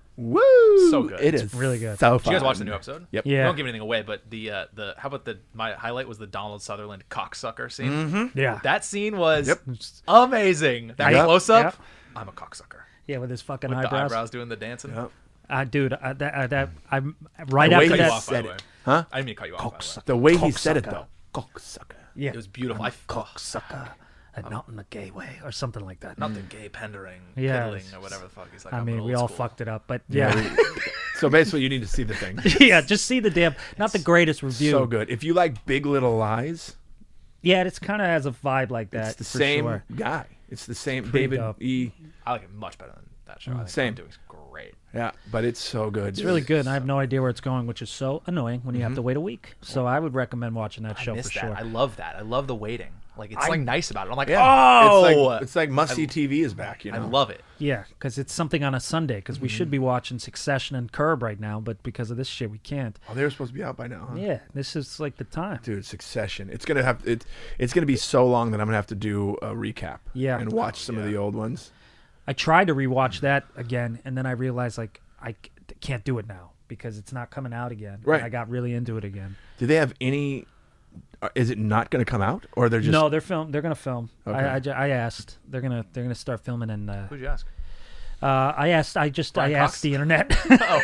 Speaker 3: woo!
Speaker 4: So good.
Speaker 3: It
Speaker 4: It's
Speaker 3: is
Speaker 2: really good.
Speaker 3: So
Speaker 4: Did
Speaker 3: fun.
Speaker 4: you guys watch the new episode?
Speaker 3: Yep.
Speaker 2: Yeah.
Speaker 4: We won't give anything away, but the uh, the how about the my highlight was the Donald Sutherland cocksucker scene.
Speaker 3: Mm-hmm.
Speaker 2: yeah,
Speaker 4: That scene was
Speaker 3: Yep.
Speaker 4: amazing. That
Speaker 3: Yep.
Speaker 4: close up.
Speaker 2: Yep.
Speaker 4: I'm a cocksucker.
Speaker 2: yeah, with his fucking
Speaker 4: With the
Speaker 2: eyebrows.
Speaker 4: eyebrows doing the dancing.
Speaker 3: Yep.
Speaker 2: Uh, dude, uh, that uh, that I'm right
Speaker 3: The way
Speaker 2: after
Speaker 3: he
Speaker 4: Cut you
Speaker 2: that.
Speaker 4: off, by
Speaker 3: said
Speaker 4: the way.
Speaker 3: it. Huh?
Speaker 4: I didn't mean to cut you off. By the way.
Speaker 2: Cocksucker.
Speaker 3: The way he said it,
Speaker 2: Cocksucker.
Speaker 3: though. Cocksucker.
Speaker 2: Yeah,
Speaker 4: It was beautiful. I
Speaker 2: cocksucker, and not in a gay way or something like that.
Speaker 4: not the gay pendering,
Speaker 2: Yeah,
Speaker 4: piddling,
Speaker 2: it's
Speaker 4: or whatever the fuck he's like.
Speaker 2: I
Speaker 4: I'm
Speaker 2: mean,
Speaker 4: old
Speaker 2: we all
Speaker 4: school.
Speaker 2: fucked it up, but yeah,
Speaker 3: So basically, you need to see the thing.
Speaker 2: yeah. Just see the damn, not the greatest review.
Speaker 3: So good. If you like Big Little Lies,
Speaker 2: Yeah, it's kind of has a vibe like that.
Speaker 3: it's the
Speaker 2: for
Speaker 3: same
Speaker 2: sure.
Speaker 3: guy. It's the same
Speaker 2: pretty
Speaker 3: David
Speaker 2: dope.
Speaker 3: E.
Speaker 4: I like it much better than that show. I think
Speaker 3: Same.
Speaker 4: Undoing's great.
Speaker 3: Yeah, but it's so good.
Speaker 2: It's really good, and I have no idea where it's going, which is so annoying when you have to wait a week. So I would recommend watching that
Speaker 4: I
Speaker 2: show
Speaker 4: miss
Speaker 2: for
Speaker 4: that.
Speaker 2: sure.
Speaker 4: I love that. I love the waiting. Like it's
Speaker 2: I-
Speaker 4: like nice about it. I'm like,
Speaker 3: Yeah.
Speaker 4: oh,
Speaker 3: It's like, it's like must see T V is back. You know.
Speaker 4: I love it.
Speaker 2: Yeah, because it's something on a Sunday. Because we should be watching Succession and Curb right now, but because of this shit, we can't.
Speaker 3: Oh, they were supposed to be out by now, huh?
Speaker 2: Yeah, this is like the time.
Speaker 3: Dude, Succession. It's gonna have it. It's gonna be so long that I'm gonna have to do a recap.
Speaker 2: Yeah.
Speaker 3: And watch some of
Speaker 4: yeah.
Speaker 3: the old ones.
Speaker 2: I tried to rewatch that again, and then I realized like I c- can't do it now because it's not coming out again.
Speaker 3: Right.
Speaker 2: And I got really into it again.
Speaker 3: Do they have any? uh, Is it not gonna come out, or they're just?
Speaker 2: no, they're film. They're gonna film.
Speaker 3: Okay.
Speaker 2: I, I, ju- I asked. They're gonna they're gonna start filming, and uh,
Speaker 4: Who'd you ask?
Speaker 2: uh, I asked. I just
Speaker 4: Brian
Speaker 2: I
Speaker 4: Cox?
Speaker 2: asked the internet.
Speaker 4: Oh,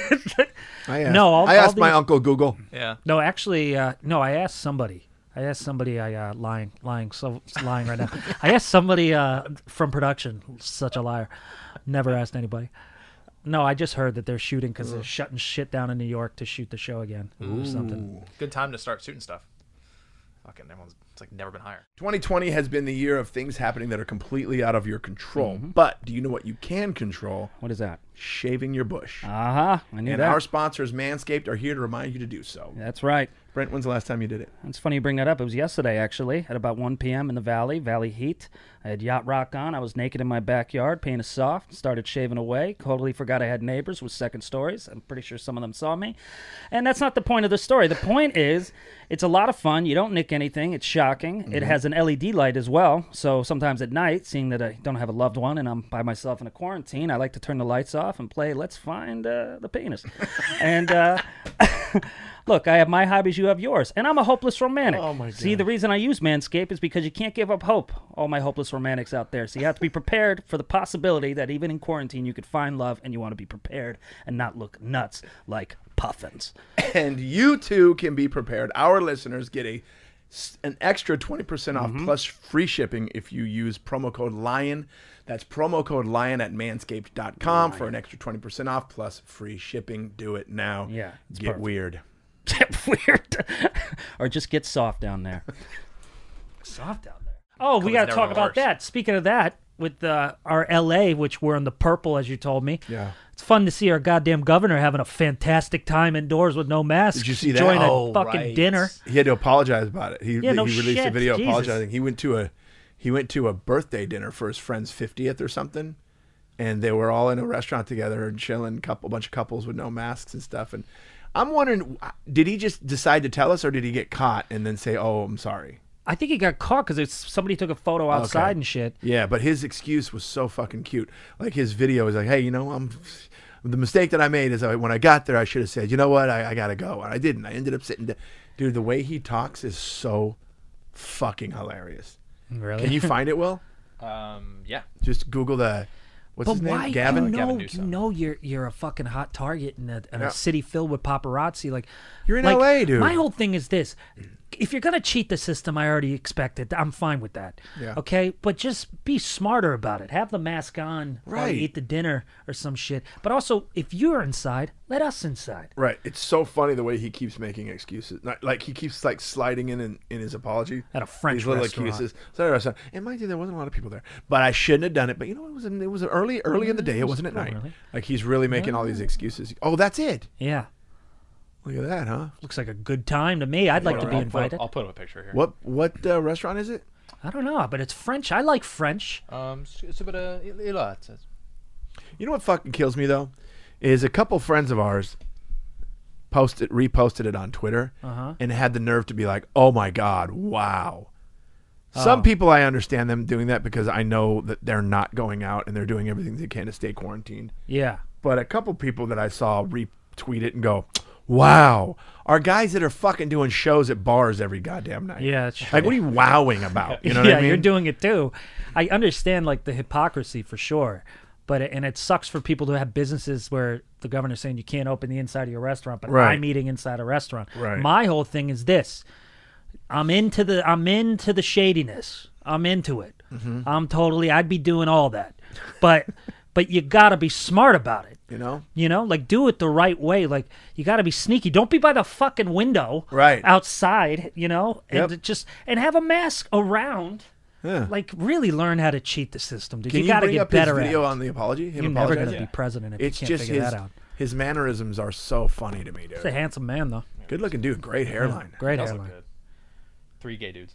Speaker 3: I asked,
Speaker 2: No, all-
Speaker 3: I
Speaker 2: all
Speaker 3: asked my
Speaker 2: these-
Speaker 3: uncle Google.
Speaker 4: yeah.
Speaker 2: No, actually, uh, no. I asked somebody. I asked somebody. I uh, lying, lying, so lying right now. I asked somebody uh, from production. Such a liar. Never asked anybody. No, I just heard that they're shooting because they're shutting shit down in New York to shoot the show again or something.
Speaker 4: Good time to start shooting stuff. Fucking everyone's it's like never been higher.
Speaker 3: twenty twenty has been the year of things happening that are completely out of your control. But do you know what you can control?
Speaker 2: What is that?
Speaker 3: Shaving your bush.
Speaker 2: Uh huh. I knew
Speaker 3: and
Speaker 2: that.
Speaker 3: our sponsors, Manscaped, are here to remind you to do so.
Speaker 2: That's right.
Speaker 3: Brent, when's the last time you did it?
Speaker 2: It's funny you bring that up. It was yesterday, actually, at about one p.m. in the Valley, Valley Heat. I had yacht rock on. I was naked in my backyard, painted soft, started shaving away. Totally forgot I had neighbors with second stories. I'm pretty sure some of them saw me. And that's not the point of the story. The point is, it's a lot of fun. You don't nick anything. It's shocking. Mm-hmm. It has an L E D light as well. So sometimes at night, seeing that I don't have a loved one and I'm by myself in a quarantine, I like to turn the lights off and play Let's Find uh, the Penis. and, uh... Look, I have my hobbies, you have yours. And I'm a hopeless romantic.
Speaker 3: Oh, my God.
Speaker 2: See, the reason I use Manscaped is because you can't give up hope, all my hopeless romantics out there. So you have to be prepared for the possibility that even in quarantine you could find love, and you want to be prepared and not look nuts like puffins.
Speaker 3: And you too can be prepared. Our listeners get a an extra twenty percent off plus free shipping if you use promo code LION. That's promo code LION at manscaped dot com for an extra twenty percent off plus free shipping. Do it now.
Speaker 2: Yeah, it's
Speaker 3: Get
Speaker 2: perfect.
Speaker 3: weird.
Speaker 2: Get weird. Or just get soft down there. Soft down there. Oh, we
Speaker 4: Comes
Speaker 2: got to
Speaker 4: never
Speaker 2: talk
Speaker 4: been
Speaker 2: about
Speaker 4: worse.
Speaker 2: that. Speaking of that, with uh, our L A, which we're in the purple, as you told me.
Speaker 3: Yeah.
Speaker 2: It's fun to see our goddamn governor having a fantastic time indoors with no mask.
Speaker 3: Did you see that?
Speaker 2: Enjoying
Speaker 4: Oh,
Speaker 2: a fucking
Speaker 4: right.
Speaker 2: dinner.
Speaker 3: He had to apologize about it. He,
Speaker 2: Yeah, no
Speaker 3: he released a
Speaker 2: shit.
Speaker 3: video
Speaker 2: Jesus.
Speaker 3: apologizing. He went to a he went to a birthday dinner for his friend's fiftieth or something, and they were all in a restaurant together and chilling. Couple, bunch of couples with no masks and stuff. And I'm wondering, did he just decide to tell us, or did he get caught and then say, "Oh, I'm sorry"?
Speaker 2: I think he got caught because somebody took a photo outside
Speaker 3: Okay.
Speaker 2: and shit.
Speaker 3: Yeah, but his excuse was so fucking cute. Like his video was like, "Hey, you know, I'm the mistake that I made is I, when I got there, I should have said, you know what, I, I gotta go, and I didn't. I ended up sitting down." Dude, the way he talks is so fucking hilarious.
Speaker 2: Really?
Speaker 3: Can you find it, Will?
Speaker 4: Um, yeah.
Speaker 3: Just Google the what's
Speaker 2: But
Speaker 3: his name?
Speaker 2: why?
Speaker 3: Gavin.
Speaker 2: You know,
Speaker 4: Gavin
Speaker 2: you
Speaker 4: Newsom.
Speaker 2: know, you're you're a fucking hot target in a, in
Speaker 3: Yeah.
Speaker 2: a city filled with paparazzi. Like
Speaker 3: You're in
Speaker 2: like,
Speaker 3: L A, dude.
Speaker 2: My whole thing is this: if you're gonna cheat the system, I already expect it. I'm fine with that.
Speaker 3: Yeah.
Speaker 2: Okay, but just be smarter about it. Have the mask on while
Speaker 3: Right.
Speaker 2: you eat the dinner or some shit. But also, if you're inside, let us inside.
Speaker 3: Right. It's so funny the way he keeps making excuses. Not, like he keeps like sliding in, in in his apology.
Speaker 2: At a French
Speaker 3: These little
Speaker 2: restaurant.
Speaker 3: excuses. Sorry, restaurant. And mind you, there wasn't a lot of people there, but I shouldn't have done it. But you know, it was it was early early in the day. It wasn't at
Speaker 2: not
Speaker 3: night.
Speaker 2: really.
Speaker 3: Like he's really making all these excuses. Oh, that's it.
Speaker 2: Yeah,
Speaker 3: Look at that, huh?
Speaker 2: looks like a good time to me. I'd like to be
Speaker 4: I'll
Speaker 2: invited.
Speaker 4: Put, I'll put up a picture here.
Speaker 3: What what uh, restaurant is it?
Speaker 2: I don't know, but it's French. I like French.
Speaker 4: Um, it's a bit of il a, it says.
Speaker 3: You know what fucking kills me though, is a couple friends of ours posted reposted it on Twitter
Speaker 2: Uh-huh.
Speaker 3: and had the nerve to be like, "Oh my god, wow." Some
Speaker 2: Oh.
Speaker 3: people, I understand them doing that because I know that they're not going out and they're doing everything they can to stay quarantined.
Speaker 2: Yeah.
Speaker 3: But a couple people that I saw retweet it and go, "Wow," are guys that are fucking doing shows at bars every goddamn night.
Speaker 2: Yeah, it's
Speaker 3: Like, what are you wowing about? You know
Speaker 2: yeah,
Speaker 3: what I mean?
Speaker 2: you're doing it too. I understand like the hypocrisy for sure, but and it sucks for people to have businesses where the governor's saying you can't open the inside of your restaurant, but
Speaker 3: Right.
Speaker 2: I'm eating inside a restaurant.
Speaker 3: Right.
Speaker 2: My whole thing is this: I'm into the I'm into the shadiness. I'm into it.
Speaker 3: Mm-hmm.
Speaker 2: I'm totally. I'd be doing all that, but but you gotta be smart about it.
Speaker 3: You know?
Speaker 2: You know, like do it the right way. Like you got to be sneaky. Don't be by the fucking window,
Speaker 3: Right.
Speaker 2: outside. You know, and
Speaker 3: Yep.
Speaker 2: just and have a mask around.
Speaker 3: Yeah.
Speaker 2: Like really learn how to cheat the system, dude.
Speaker 3: Can
Speaker 2: you,
Speaker 3: you,
Speaker 2: got to
Speaker 3: bring
Speaker 2: get
Speaker 3: up
Speaker 2: better
Speaker 3: his video
Speaker 2: at it.
Speaker 3: on the apology? Him
Speaker 2: You're never
Speaker 3: apologizing?
Speaker 2: gonna be president if
Speaker 3: It's
Speaker 2: you can't
Speaker 3: just
Speaker 2: figure
Speaker 3: his
Speaker 2: that out.
Speaker 3: his mannerisms are so funny to me, dude.
Speaker 2: He's a handsome man, though.
Speaker 3: Good looking dude, great hairline.
Speaker 2: Great
Speaker 4: Does look
Speaker 2: hairline.
Speaker 4: good. Three gay dudes.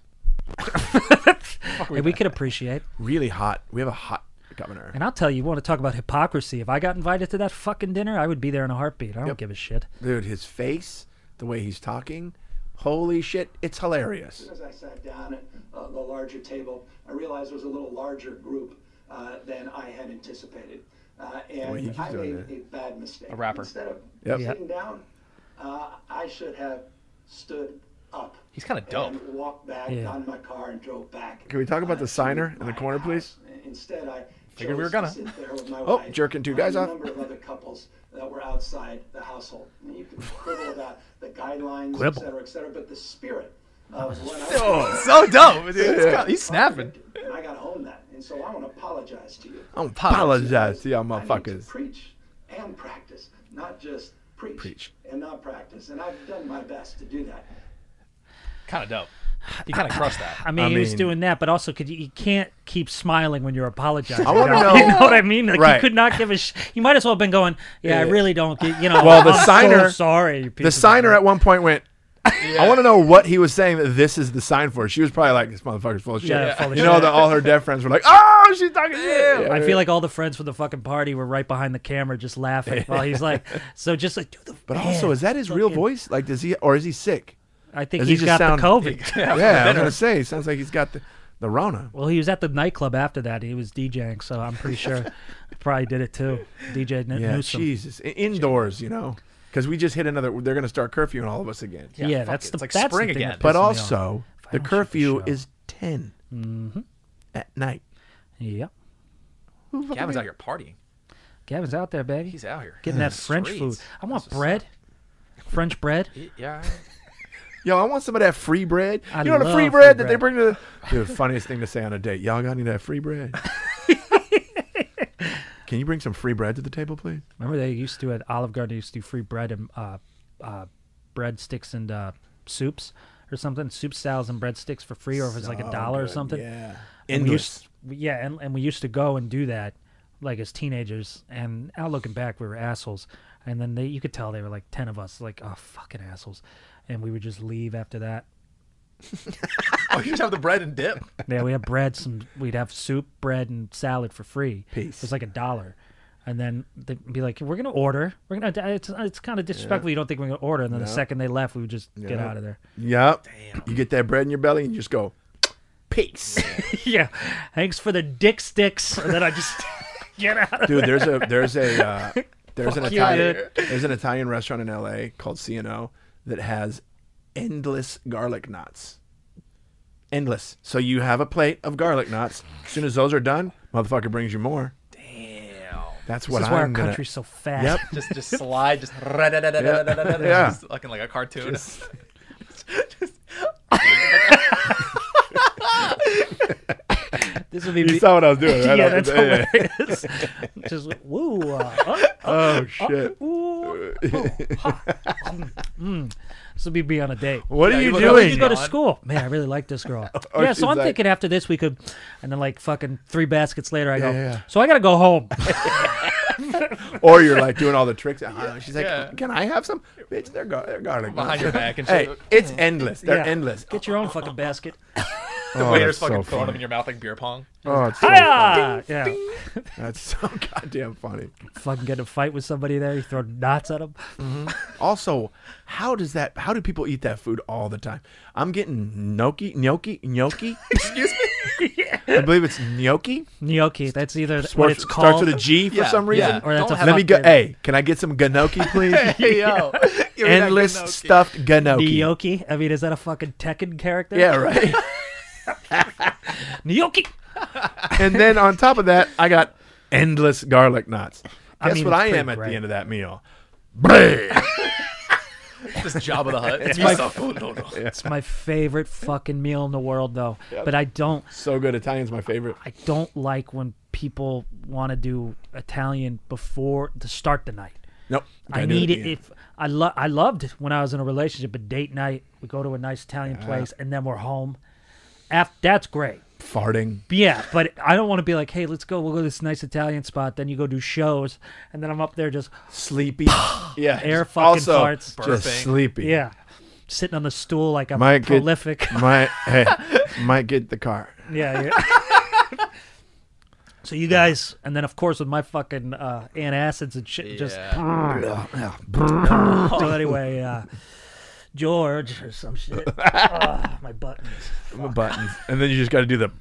Speaker 2: Hey, we could appreciate.
Speaker 3: Really hot. We have a hot governor.
Speaker 2: And I'll tell you, you want to talk about hypocrisy? If I got invited to that fucking dinner, I would be there in a heartbeat. I don't
Speaker 3: Yep.
Speaker 2: give a shit.
Speaker 3: Dude, his face, the way he's talking, holy shit, it's hilarious.
Speaker 5: As I sat down at uh, the larger table, I realized it was a little larger group uh, than I had anticipated. Uh, and
Speaker 3: he keeps
Speaker 5: I
Speaker 3: doing
Speaker 5: made
Speaker 3: that.
Speaker 5: a bad mistake.
Speaker 4: A rapper.
Speaker 5: Instead of
Speaker 3: Yep.
Speaker 5: sitting down, uh, I should have stood up.
Speaker 4: He's kind of dope.
Speaker 5: And walked back,
Speaker 2: Yeah.
Speaker 5: got in my car, and drove back.
Speaker 3: Can we talk about
Speaker 5: uh,
Speaker 3: the signer
Speaker 5: to
Speaker 3: in the
Speaker 5: my
Speaker 3: corner, please?
Speaker 5: house. Instead, I
Speaker 4: Figured we
Speaker 5: chose
Speaker 4: were gonna.
Speaker 5: to sit there with my
Speaker 3: Oh,
Speaker 5: wife
Speaker 3: jerking two
Speaker 5: and
Speaker 3: guys
Speaker 5: a
Speaker 3: off.
Speaker 5: number of other couples that were outside the household. And you can quibble about the guidelines, et
Speaker 2: Quibble.
Speaker 5: cetera, et cetera, but the spirit of what I
Speaker 3: Oh,
Speaker 4: So dope, dude. It's got- he's snapping.
Speaker 5: and I got to own that. And so I want to apologize to you.
Speaker 3: I don't apologize to y'all
Speaker 5: I need to
Speaker 3: motherfuckers.
Speaker 5: preach and practice, not just preach,
Speaker 3: Preach.
Speaker 5: and not practice. And I've done my best to do that.
Speaker 4: Kind of dope. You kind of crushed that.
Speaker 2: I mean,
Speaker 3: I
Speaker 2: he was
Speaker 3: mean-
Speaker 2: doing that, but also, could you, you can't keep smiling when you're apologizing.
Speaker 3: I wanna
Speaker 2: you
Speaker 3: know-
Speaker 2: You know what I mean? Like,
Speaker 3: Right.
Speaker 2: you could not give a. Sh- you might as well have been going. Yeah, I
Speaker 3: Yeah.
Speaker 2: really don't get. You know.
Speaker 3: Well, the
Speaker 2: I'm
Speaker 3: signer-
Speaker 2: So sorry. You
Speaker 3: The
Speaker 2: piece of
Speaker 3: signer
Speaker 2: shit.
Speaker 3: at one point went, I want to know what he was saying that this is the sign for. She was probably like, this motherfucker's full of shit.
Speaker 2: Yeah, full of
Speaker 3: you know,
Speaker 2: shit.
Speaker 3: that all her deaf friends were like, oh, she's talking shit.
Speaker 2: I feel like all the friends from the fucking party were right behind the camera, just laughing while he's like. So just like, do the.
Speaker 3: But
Speaker 2: man,
Speaker 3: also, is that his real
Speaker 2: fucking-
Speaker 3: voice? Like, does he, or is he sick?
Speaker 2: I think
Speaker 3: Does he
Speaker 2: he's
Speaker 3: just
Speaker 2: got
Speaker 3: sound-
Speaker 2: the COVID.
Speaker 3: Yeah, I was going to say, it sounds like he's got the, the Rona.
Speaker 2: Well, he was at the nightclub after that. He was DJing, so I'm pretty sure he probably did it too. D J N-
Speaker 3: Yeah,
Speaker 2: Newsom.
Speaker 3: Jesus. I- Indoors, you know. Because we just hit another, they're going to start curfew on all of us again.
Speaker 2: Yeah,
Speaker 4: fuck
Speaker 2: that's
Speaker 4: it.
Speaker 2: the
Speaker 4: It's like
Speaker 2: that's the
Speaker 4: spring
Speaker 2: thing
Speaker 4: again.
Speaker 2: that
Speaker 3: But
Speaker 2: pisses me off.
Speaker 3: also,
Speaker 2: If I
Speaker 3: the
Speaker 2: don't shoot the
Speaker 3: curfew
Speaker 2: show.
Speaker 3: is ten
Speaker 2: Mm-hmm.
Speaker 3: at night.
Speaker 2: Yep.
Speaker 4: Gavin's out here partying.
Speaker 2: Gavin's out there, baby.
Speaker 4: He's out here
Speaker 2: Getting that French
Speaker 4: Streets.
Speaker 2: food. I want
Speaker 4: That's what's
Speaker 2: bread. French bread.
Speaker 4: up. Yeah.
Speaker 3: Yo, I want some of that free bread.
Speaker 2: I
Speaker 3: you know the
Speaker 2: love
Speaker 3: free
Speaker 2: free
Speaker 3: bread that they
Speaker 2: bread.
Speaker 3: bring to the Dude, funniest thing to say on a date. Y'all got any of that free bread? Can you bring some free bread to the table, please?
Speaker 2: Remember they used to at Olive Garden. They used to do free bread and uh, uh, bread sticks and uh, soups or something. Soup salads and breadsticks for free, or if it's like a
Speaker 3: So
Speaker 2: dollar or
Speaker 3: good,
Speaker 2: something.
Speaker 3: Yeah.
Speaker 2: And we
Speaker 3: Endless.
Speaker 2: used, yeah, and, and we used to go and do that, like as teenagers. And now looking back, we were assholes. And then they, you could tell they were like ten of us, like oh fucking assholes. And we would just leave after that.
Speaker 4: Oh, you just have the bread and dip.
Speaker 2: Yeah, we had bread, some we'd have soup, bread, and salad for free.
Speaker 3: Peace.
Speaker 2: It was like a dollar. And then they'd be like, "We're gonna order. We're gonna." It's it's kind of disrespectful. You don't think we're gonna order, and then the
Speaker 3: Yeah.
Speaker 2: second they left, we would just get
Speaker 3: Yeah.
Speaker 2: out of there.
Speaker 3: Yep. You get that bread in your belly and you just go, peace.
Speaker 2: Yeah, thanks for the dick sticks. And then I just get out. Of
Speaker 3: Dude,
Speaker 2: there.
Speaker 3: there's a there's a uh, there's an
Speaker 2: Fuck you,
Speaker 3: Italian
Speaker 2: dude.
Speaker 3: there's an Italian restaurant in L A called C and O that has endless garlic knots. Endless. So you have a plate of garlic knots. As soon as those are done, motherfucker brings you more.
Speaker 4: Damn.
Speaker 3: That's
Speaker 2: This
Speaker 3: what
Speaker 2: is why our
Speaker 3: I'm gonna.
Speaker 2: country's so fat.
Speaker 3: Yep.
Speaker 4: Just just slide, just
Speaker 3: Yeah.
Speaker 4: just looking like a cartoon.
Speaker 3: Just-
Speaker 2: This would be.
Speaker 3: you saw what I was doing, right?
Speaker 2: Yeah,
Speaker 3: I-
Speaker 2: that's
Speaker 3: yeah.
Speaker 2: hilarious. Just woo. Uh, uh,
Speaker 3: Oh shit!
Speaker 2: ooh, ooh, ha. Mm. This would be me on a date.
Speaker 3: What
Speaker 4: Yeah,
Speaker 3: are
Speaker 4: you
Speaker 3: you
Speaker 4: look
Speaker 2: You
Speaker 3: doing?
Speaker 2: go to
Speaker 4: John.
Speaker 2: school. Man, I really like this girl.
Speaker 3: Oh,
Speaker 2: yeah,
Speaker 3: she's
Speaker 2: so I'm
Speaker 3: like-
Speaker 2: thinking after this we could, and then like fucking three baskets later, I go,
Speaker 3: Yeah, yeah.
Speaker 2: so I gotta go home.
Speaker 3: Or you're like doing all the tricks. Uh, She's like,
Speaker 4: Yeah.
Speaker 3: "Can I have some?" Bitch, they're, gar- they're garlic.
Speaker 4: Behind
Speaker 3: knots.
Speaker 4: your back and
Speaker 3: Hey,
Speaker 4: shit.
Speaker 3: it's endless. They're
Speaker 2: Yeah.
Speaker 3: endless.
Speaker 2: Get your own fucking basket.
Speaker 4: The
Speaker 3: Oh,
Speaker 4: waiter's
Speaker 3: that's
Speaker 4: fucking
Speaker 3: so
Speaker 4: throwing
Speaker 3: funny.
Speaker 4: them in your mouth like beer pong.
Speaker 3: Oh, it's so funny.
Speaker 2: Hiya! Yeah.
Speaker 3: That's so goddamn funny.
Speaker 2: Fucking get in a fight with somebody there. You throw knots at them.
Speaker 3: Also, how does that? How do people eat that food all the time? I'm getting gnocchi, gnocchi, gnocchi.
Speaker 4: Excuse me?
Speaker 3: I believe it's gnocchi.
Speaker 2: Gnocchi. That's either what
Speaker 3: Starts-
Speaker 2: it's called.
Speaker 3: Starts with a G for
Speaker 4: Yeah,
Speaker 3: some reason.
Speaker 4: yeah.
Speaker 2: Or that's
Speaker 4: Don't
Speaker 2: a
Speaker 4: have
Speaker 3: Let me go.
Speaker 2: fucking-
Speaker 3: Hey, can I get some gnocchi, please?
Speaker 4: Hey, yo. Give me that
Speaker 3: Endless
Speaker 4: gnocchi.
Speaker 3: stuffed gnocchi.
Speaker 2: Gnocchi. I mean, is that a fucking Tekken character?
Speaker 3: Yeah, right.
Speaker 2: Gnocchi.
Speaker 3: And then on top of that, I got endless garlic knots.
Speaker 2: I
Speaker 3: Guess
Speaker 2: mean,
Speaker 3: what
Speaker 2: it's
Speaker 3: I
Speaker 2: pretty
Speaker 3: am at
Speaker 2: great.
Speaker 3: the end of that meal? Bread.
Speaker 4: Just Jabba the Hutt. It's
Speaker 2: my-
Speaker 4: my food. No, no.
Speaker 2: It's my favorite fucking meal in the world, though. But I don't.
Speaker 3: So good. Italian's my favorite.
Speaker 2: I don't like when people want to do Italian before to start the night.
Speaker 3: Nope.
Speaker 2: I
Speaker 3: Gotta do
Speaker 2: need
Speaker 3: at
Speaker 2: it.
Speaker 3: the end.
Speaker 2: If I lo- I loved when I was in a relationship, a date night. We go to a nice Italian place, and then we're home. After, that's great.
Speaker 3: Farting.
Speaker 2: Yeah, but I don't want to be like, hey, let's go. We'll go to this nice Italian spot. Then you go do shows, and then I'm up there just
Speaker 3: Sleepy. yeah.
Speaker 2: air
Speaker 3: just
Speaker 2: fucking
Speaker 3: also
Speaker 2: farts.
Speaker 3: Just
Speaker 4: Burping.
Speaker 3: sleepy.
Speaker 2: Yeah, sitting on the stool like I'm
Speaker 3: Might get-
Speaker 2: prolific.
Speaker 3: Might hey, might get the car.
Speaker 2: Yeah, yeah. So you guys, and then of course with my fucking uh, antacids and shit, just
Speaker 4: Yeah.
Speaker 2: so anyway, uh, George or some shit. Ugh, my buttons.
Speaker 3: My buttons. And then you just got to do the.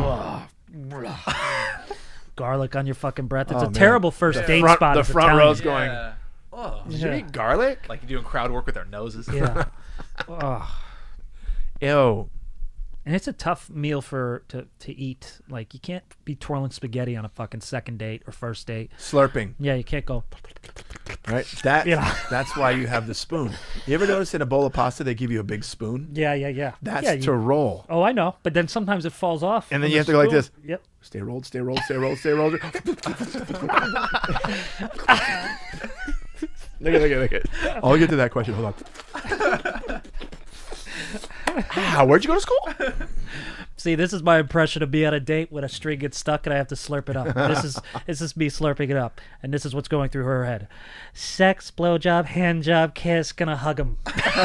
Speaker 2: Garlic on your fucking breath. It's
Speaker 3: Oh,
Speaker 2: a
Speaker 3: man.
Speaker 2: terrible first date
Speaker 3: front,
Speaker 2: spot.
Speaker 3: the
Speaker 2: if
Speaker 3: front
Speaker 2: Italian.
Speaker 3: row's going.
Speaker 4: Yeah. Oh,
Speaker 3: Did you
Speaker 2: Yeah.
Speaker 3: eat garlic?
Speaker 4: like you're doing crowd work with their noses.
Speaker 2: Yeah. Ugh.
Speaker 3: Ew.
Speaker 2: And it's a tough meal for to, to eat. Like you can't be twirling spaghetti on a fucking second date or first date.
Speaker 3: Slurping.
Speaker 2: Yeah, you can't go.
Speaker 3: Right? That,
Speaker 2: You know.
Speaker 3: That's why you have the spoon. You ever notice in a bowl of pasta they give you a big spoon?
Speaker 2: Yeah, yeah, yeah.
Speaker 3: That's
Speaker 2: yeah,
Speaker 3: to
Speaker 2: you-
Speaker 3: roll.
Speaker 2: Oh, I know. But then sometimes it falls off.
Speaker 3: And then
Speaker 2: from
Speaker 3: you have
Speaker 2: the
Speaker 3: to go like
Speaker 2: spoon.
Speaker 3: this.
Speaker 2: Yep.
Speaker 3: Stay rolled, stay rolled, stay rolled, stay rolled. Look at, look at, look at. I'll get to that question. Hold on. Ah, where'd you go to school?
Speaker 2: See, this is my impression of me on a date when a string gets stuck and I have to slurp it up. This is this is me slurping it up, and this is what's going through her head: sex, blowjob, hand job, kiss, gonna hug him.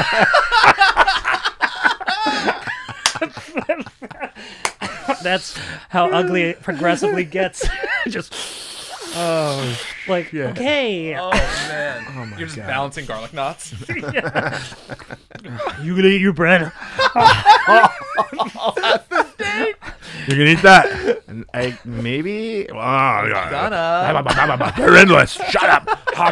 Speaker 2: That's how ugly it progressively gets. Just
Speaker 3: Oh,
Speaker 2: like
Speaker 3: yeah.
Speaker 2: okay,
Speaker 4: Oh man,
Speaker 3: my
Speaker 4: you're just
Speaker 3: God.
Speaker 4: balancing garlic knots.
Speaker 2: you gonna eat your bread?
Speaker 3: you're gonna eat that? And I maybe. Oh, yeah.
Speaker 4: Donna.
Speaker 3: They're endless. Shut up.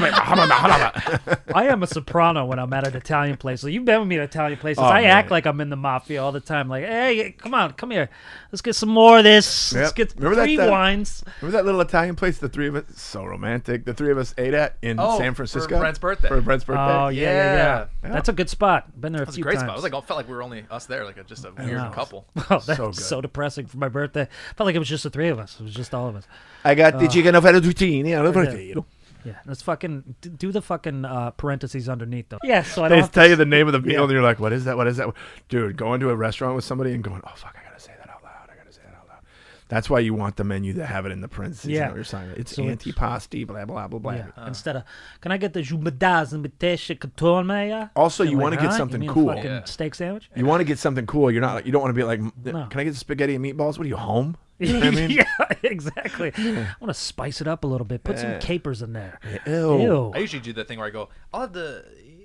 Speaker 2: I am a soprano when I'm at an Italian place. So you've been with me at Italian places.
Speaker 3: Oh,
Speaker 2: I
Speaker 3: man.
Speaker 2: act like I'm in the mafia all the time. Like, hey, come on, come here. Let's get some more of this. Let's
Speaker 3: Yep.
Speaker 2: get
Speaker 3: Remember that,
Speaker 2: three
Speaker 3: uh,
Speaker 2: wines.
Speaker 3: Remember that little Italian place the three of us, so romantic, the three of us ate at in
Speaker 4: Oh,
Speaker 3: San
Speaker 4: for
Speaker 3: Francisco?
Speaker 4: Brent's birthday.
Speaker 3: For Brent's birthday.
Speaker 2: Oh yeah, yeah, yeah,
Speaker 4: Yeah.
Speaker 3: Yeah.
Speaker 2: That's a good spot. Been there a
Speaker 4: That's a
Speaker 2: few
Speaker 4: great
Speaker 2: times.
Speaker 4: spot. It was like, it felt like we were only us there, like a, just a weird
Speaker 2: know.
Speaker 4: couple.
Speaker 2: Oh, that's
Speaker 3: So
Speaker 2: so,
Speaker 3: good.
Speaker 2: depressing for my birthday. Felt like it was just the three of us. It was just all of us.
Speaker 3: I got the chicken fettuccine. alla fettuccine.
Speaker 2: Yeah, let's fucking d- do the fucking uh, parentheses underneath though. Yeah, so I
Speaker 3: They
Speaker 2: don't have
Speaker 3: tell
Speaker 2: to
Speaker 3: you the name of the meal,
Speaker 2: Yeah.
Speaker 3: and you're like, "What is that? What is that?" Dude, going to a restaurant with somebody and going, "Oh fuck, I gotta say that out loud. I gotta say that out loud." That's why you want the menu to have it in the parentheses.
Speaker 2: Yeah.
Speaker 3: You know, you're signing it. It's
Speaker 2: So it's-
Speaker 3: antipasti, blah blah blah blah.
Speaker 2: Yeah. Instead of, can I get the jubadas and bitasha katormaya?
Speaker 3: Also, you
Speaker 2: And
Speaker 3: want to
Speaker 2: like,
Speaker 3: get
Speaker 2: huh?
Speaker 3: something
Speaker 2: You mean a
Speaker 3: cool.
Speaker 2: fucking
Speaker 4: Yeah.
Speaker 2: steak sandwich?
Speaker 3: You want to get something cool. You're not like you don't want to be like,
Speaker 2: No.
Speaker 3: "Can I get the spaghetti and meatballs?" What are you home? You know what I mean?
Speaker 2: yeah, exactly. I want to spice it up a little bit. Put
Speaker 3: Yeah.
Speaker 2: some capers in there.
Speaker 3: Ew.
Speaker 2: Ew.
Speaker 4: I usually do the thing where I go, I'll have the.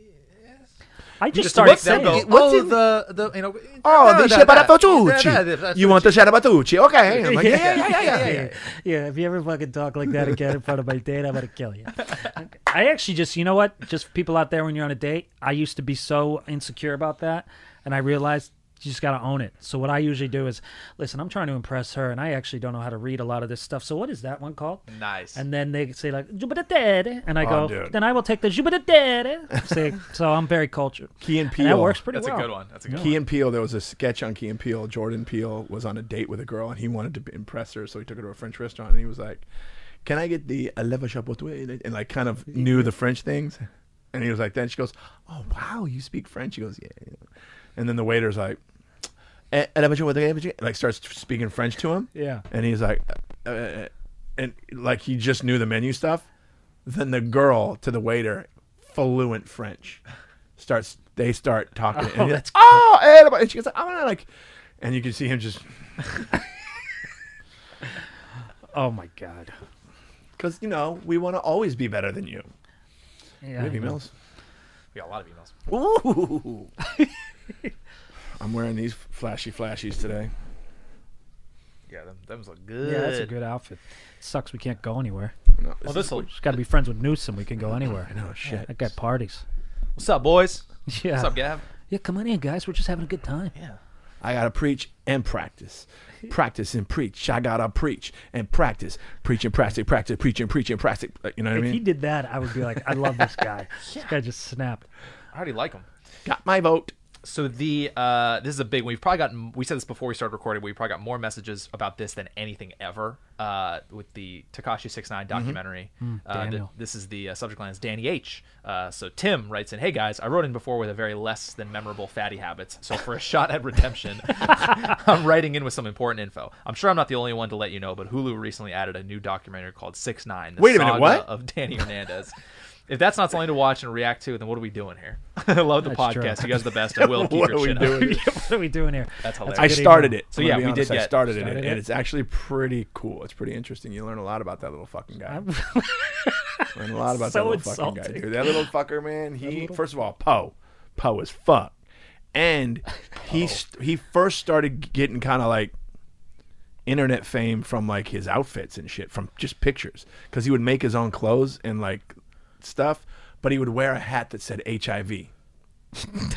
Speaker 2: I just
Speaker 4: Just
Speaker 2: started
Speaker 4: look, they'll
Speaker 2: saying
Speaker 4: go,
Speaker 2: it.
Speaker 3: What's
Speaker 4: oh,
Speaker 3: in-
Speaker 4: the, the, you know.
Speaker 3: Oh, the
Speaker 4: da, da, da, da,
Speaker 3: ciabattatucci.
Speaker 4: da,
Speaker 3: You want the ciabattatucci? Okay. And I'm like,
Speaker 2: Yeah,
Speaker 3: yeah, yeah, yeah, yeah, yeah.
Speaker 2: yeah, yeah. If you ever fucking talk like that again in front of my date, I'm gonna kill you. I actually just, you know what? Just for people out there when you're on a date, I used to be so insecure about that, and I realized you just gotta own it. So what I usually do is, listen, I'm trying to impress her, and I actually don't know how to read a lot of this stuff. So what is that one called?
Speaker 4: Nice.
Speaker 2: And then they say like "Jubadadere," and I
Speaker 3: Oh,
Speaker 2: go,
Speaker 3: dude.
Speaker 2: then I will take the "Jubadadere." See, so I'm very cultured.
Speaker 3: Key and
Speaker 2: And
Speaker 3: Peele.
Speaker 2: that works pretty
Speaker 4: That's
Speaker 2: well.
Speaker 4: a good one. That's a good
Speaker 3: Key
Speaker 4: one.
Speaker 3: and Peele, there was a sketch on Key and Peele. Jordan Peele was on a date with a girl, and he wanted to impress her, so he took her to a French restaurant, and he was like, "Can I get the a lèvre chapeauté?" And like kind of knew the French things, and he was like, then she goes, "Oh wow, you speak French?" He goes, "Yeah." yeah." And then the waiter's like, "Eh, a lèvre chapeauté," like starts speaking French to him,
Speaker 2: Yeah.
Speaker 3: and he's like, uh, uh, and like he just knew the menu stuff. Then the girl to the waiter, fluent French, starts. They start talking.
Speaker 2: Oh,
Speaker 3: and he's
Speaker 2: that's
Speaker 3: like, oh, and, and she goes, "I'm like," and you can see him just
Speaker 2: Oh my god.
Speaker 3: because you know we want to always be better than you.
Speaker 2: Yeah.
Speaker 3: We have emails.
Speaker 4: We got a lot of emails.
Speaker 3: Ooh. I'm wearing these flashy flashies today.
Speaker 4: Yeah, them, them look good.
Speaker 2: Yeah, that's a good outfit. Sucks we can't go anywhere.
Speaker 3: No,
Speaker 4: Well,
Speaker 3: this
Speaker 4: this will.
Speaker 2: Just got to be friends with Newsom. We can go anywhere.
Speaker 3: I know, shit.
Speaker 2: That guy parties.
Speaker 4: What's up, boys?
Speaker 2: Yeah.
Speaker 4: What's up, Gav?
Speaker 2: Yeah, come on in, guys. We're just having a good time.
Speaker 4: Yeah.
Speaker 3: I gotta preach and practice, practice and preach. I gotta preach and practice, preach and practice, practice, preach and preach and practice. You know what I
Speaker 2: If
Speaker 3: mean?
Speaker 2: he did that, I would be like, I love this guy. This guy just snapped.
Speaker 4: I already like them.
Speaker 3: Got my vote.
Speaker 4: So the uh, this is a big one. We've probably gotten. We said this before we started recording. But we probably got more messages about this than anything ever. Uh, with the Tekashi six nine documentary. Uh, th-
Speaker 2: Daniel.
Speaker 4: this is the uh, subject line is Danny H. Uh, so Tim writes in, "Hey guys, I wrote in before with a very less than memorable fatty habits. So for a shot at redemption, I'm writing in with some important info. I'm sure I'm not the only one to let you know, but Hulu recently added a new documentary called six nine. The
Speaker 3: Wait a minute,
Speaker 4: Saga
Speaker 3: what?
Speaker 4: Of Danny Hernandez." If that's not something to watch and react to, then what are we doing here? I love the
Speaker 2: That's
Speaker 4: podcast.
Speaker 2: true.
Speaker 4: You guys are the best. I will keep
Speaker 3: What
Speaker 4: your
Speaker 3: are we
Speaker 4: shit
Speaker 3: doing?
Speaker 4: up.
Speaker 2: What are we doing here?
Speaker 4: That's hilarious.
Speaker 3: I
Speaker 2: good
Speaker 3: started
Speaker 2: email.
Speaker 3: it.
Speaker 4: So
Speaker 3: I'm
Speaker 4: yeah,
Speaker 3: gonna be
Speaker 4: we
Speaker 3: honest,
Speaker 4: did
Speaker 3: I
Speaker 4: get-
Speaker 3: started,
Speaker 2: started
Speaker 3: it,
Speaker 2: it.
Speaker 3: and it's actually pretty cool. It's pretty interesting. You learn a lot about that little fucking guy. learn a lot about
Speaker 2: So
Speaker 3: that little fucking guy,
Speaker 2: insulting.
Speaker 3: dude. That little fucker, man. He first of all, Poe, Poe as fuck, and he st- he first started getting kind of like internet fame from like his outfits and shit, from just pictures, because he would make his own clothes and like stuff, but he would wear a hat that said H I V.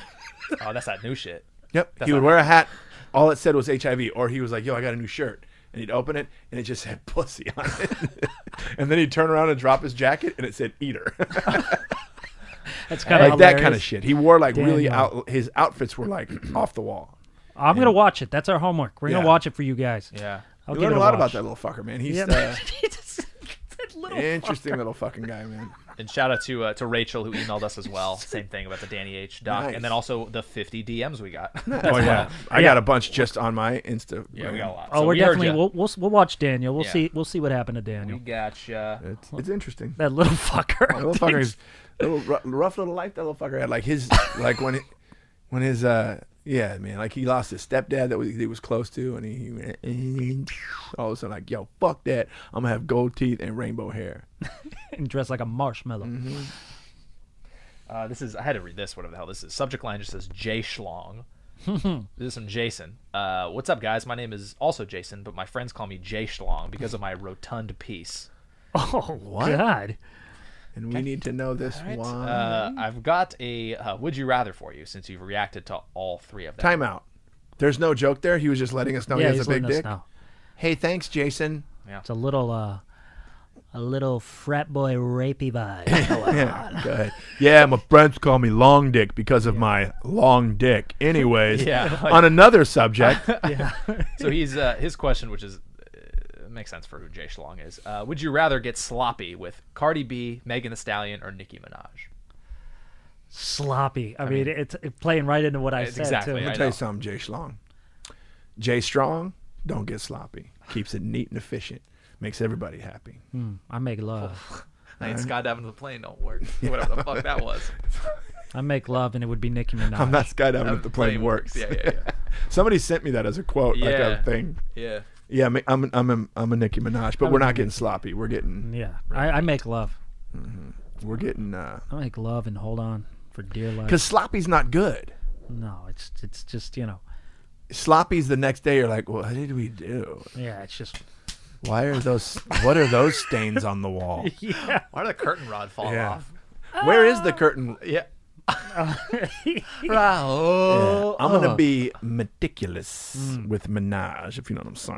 Speaker 4: Oh, that's that new shit.
Speaker 3: Yep.
Speaker 4: That's
Speaker 3: he would
Speaker 4: not-
Speaker 3: wear a hat. All it said was H I V. Or he was like, yo, I got a new shirt. and he'd open it, and it just had pussy on it. And then he'd turn around and drop his jacket, and it said "eater."
Speaker 2: That's kind of
Speaker 3: Like that kind of shit. He wore like really
Speaker 2: Daniel.
Speaker 3: out. His outfits were like off the wall.
Speaker 2: I'm gonna watch it. That's our homework. We're
Speaker 3: Yeah.
Speaker 2: gonna watch it for you guys.
Speaker 4: Yeah.
Speaker 2: I'll
Speaker 3: You
Speaker 2: give
Speaker 3: learn
Speaker 2: it
Speaker 3: a lot
Speaker 2: watch.
Speaker 3: about that little fucker, man. He's
Speaker 2: Yeah.
Speaker 3: uh,
Speaker 2: He just- that little
Speaker 3: interesting little fucking guy, man.
Speaker 4: And shout out to uh, to Rachel who emailed us as well. Same thing about the Danny H doc,
Speaker 3: Nice.
Speaker 4: and then also the fifty D Ms we got.
Speaker 3: Oh yeah, I
Speaker 2: Yeah.
Speaker 3: got a bunch just on my Insta.
Speaker 4: Yeah, we got a lot.
Speaker 2: Oh,
Speaker 4: So
Speaker 2: we're
Speaker 4: we heard
Speaker 2: definitely
Speaker 4: ya.
Speaker 2: we'll, we'll we'll watch Daniel. We'll
Speaker 4: Yeah.
Speaker 2: see we'll see what happened to
Speaker 4: We
Speaker 2: Daniel.
Speaker 4: gotcha.
Speaker 3: It's, it's interesting.
Speaker 2: That little fucker.
Speaker 3: That little fucker's little rough, rough little life. That little fucker had like his like when it, when his uh yeah man like he lost his stepdad that was, he was close to, and he, he went, all of a sudden like yo fuck that, I'm gonna have gold teeth and rainbow hair.
Speaker 2: And dressed like a marshmallow.
Speaker 3: Mm-hmm.
Speaker 4: Uh, this is I had to read this. Whatever the hell this is. Subject line just says Jay Schlong. This is from Jason. Uh, what's up, guys? My name is also Jason, but my friends call me Jay Schlong because of my rotund piece.
Speaker 2: Oh God.
Speaker 3: And we need to know this
Speaker 4: Right.
Speaker 3: one.
Speaker 4: Uh, I've got a uh, would you rather for you since you've reacted to all three of them.
Speaker 3: Time out. There's no joke there. He was just letting us know
Speaker 2: Yeah,
Speaker 3: he
Speaker 2: he's
Speaker 3: has a big
Speaker 2: letting us
Speaker 3: dick.
Speaker 2: know.
Speaker 3: Hey, thanks, Jason.
Speaker 2: It's a little uh a little frat boy rapey vibe.
Speaker 3: Yeah, go ahead. Yeah, my friends call me Long Dick because of my long dick. Anyways,
Speaker 4: Yeah, like-
Speaker 3: on another subject,
Speaker 2: Yeah.
Speaker 4: So he's uh, his question, which is uh, makes sense for who Jay Schlong is. Uh, would you rather get sloppy with Cardi B, Megan Thee Stallion, or Nicki Minaj?
Speaker 2: Sloppy. I, mean, it's it's playing right into what I
Speaker 4: It's
Speaker 2: said
Speaker 4: exactly,
Speaker 2: too.
Speaker 4: I
Speaker 3: Let me tell you
Speaker 4: know.
Speaker 3: something, Jay Schlong. Jay Strong, don't get sloppy. Keeps it neat and efficient. Makes everybody happy.
Speaker 2: Hmm, I make love.
Speaker 4: I ain't skydiving the plane don't work. Whatever the fuck that was.
Speaker 2: I make love, and it would be Nicki Minaj.
Speaker 3: I'm not skydiving if the plane works.
Speaker 4: Yeah, yeah, yeah.
Speaker 3: Somebody sent me that as a quote, like
Speaker 4: Yeah.
Speaker 3: a thing.
Speaker 4: Yeah.
Speaker 3: Yeah, I'm I'm I'm a, I'm a Nicki Minaj, but we're not getting sloppy. We're getting
Speaker 2: Yeah, I, I make love.
Speaker 3: we're getting uh
Speaker 2: I make love and hold on for dear life.
Speaker 3: because sloppy's not good.
Speaker 2: No, it's it's just you know,
Speaker 3: Sloppy's the next day. You're like, what did we do?
Speaker 2: yeah, it's just
Speaker 3: Why are those? What are those stains on the wall?
Speaker 2: yeah.
Speaker 4: Why did the curtain rod fall
Speaker 3: Yeah.
Speaker 4: off?
Speaker 3: Where is the curtain?
Speaker 4: Yeah.
Speaker 3: Yeah, I'm gonna
Speaker 2: oh.
Speaker 3: be meticulous with Minaj, if you know what I'm saying.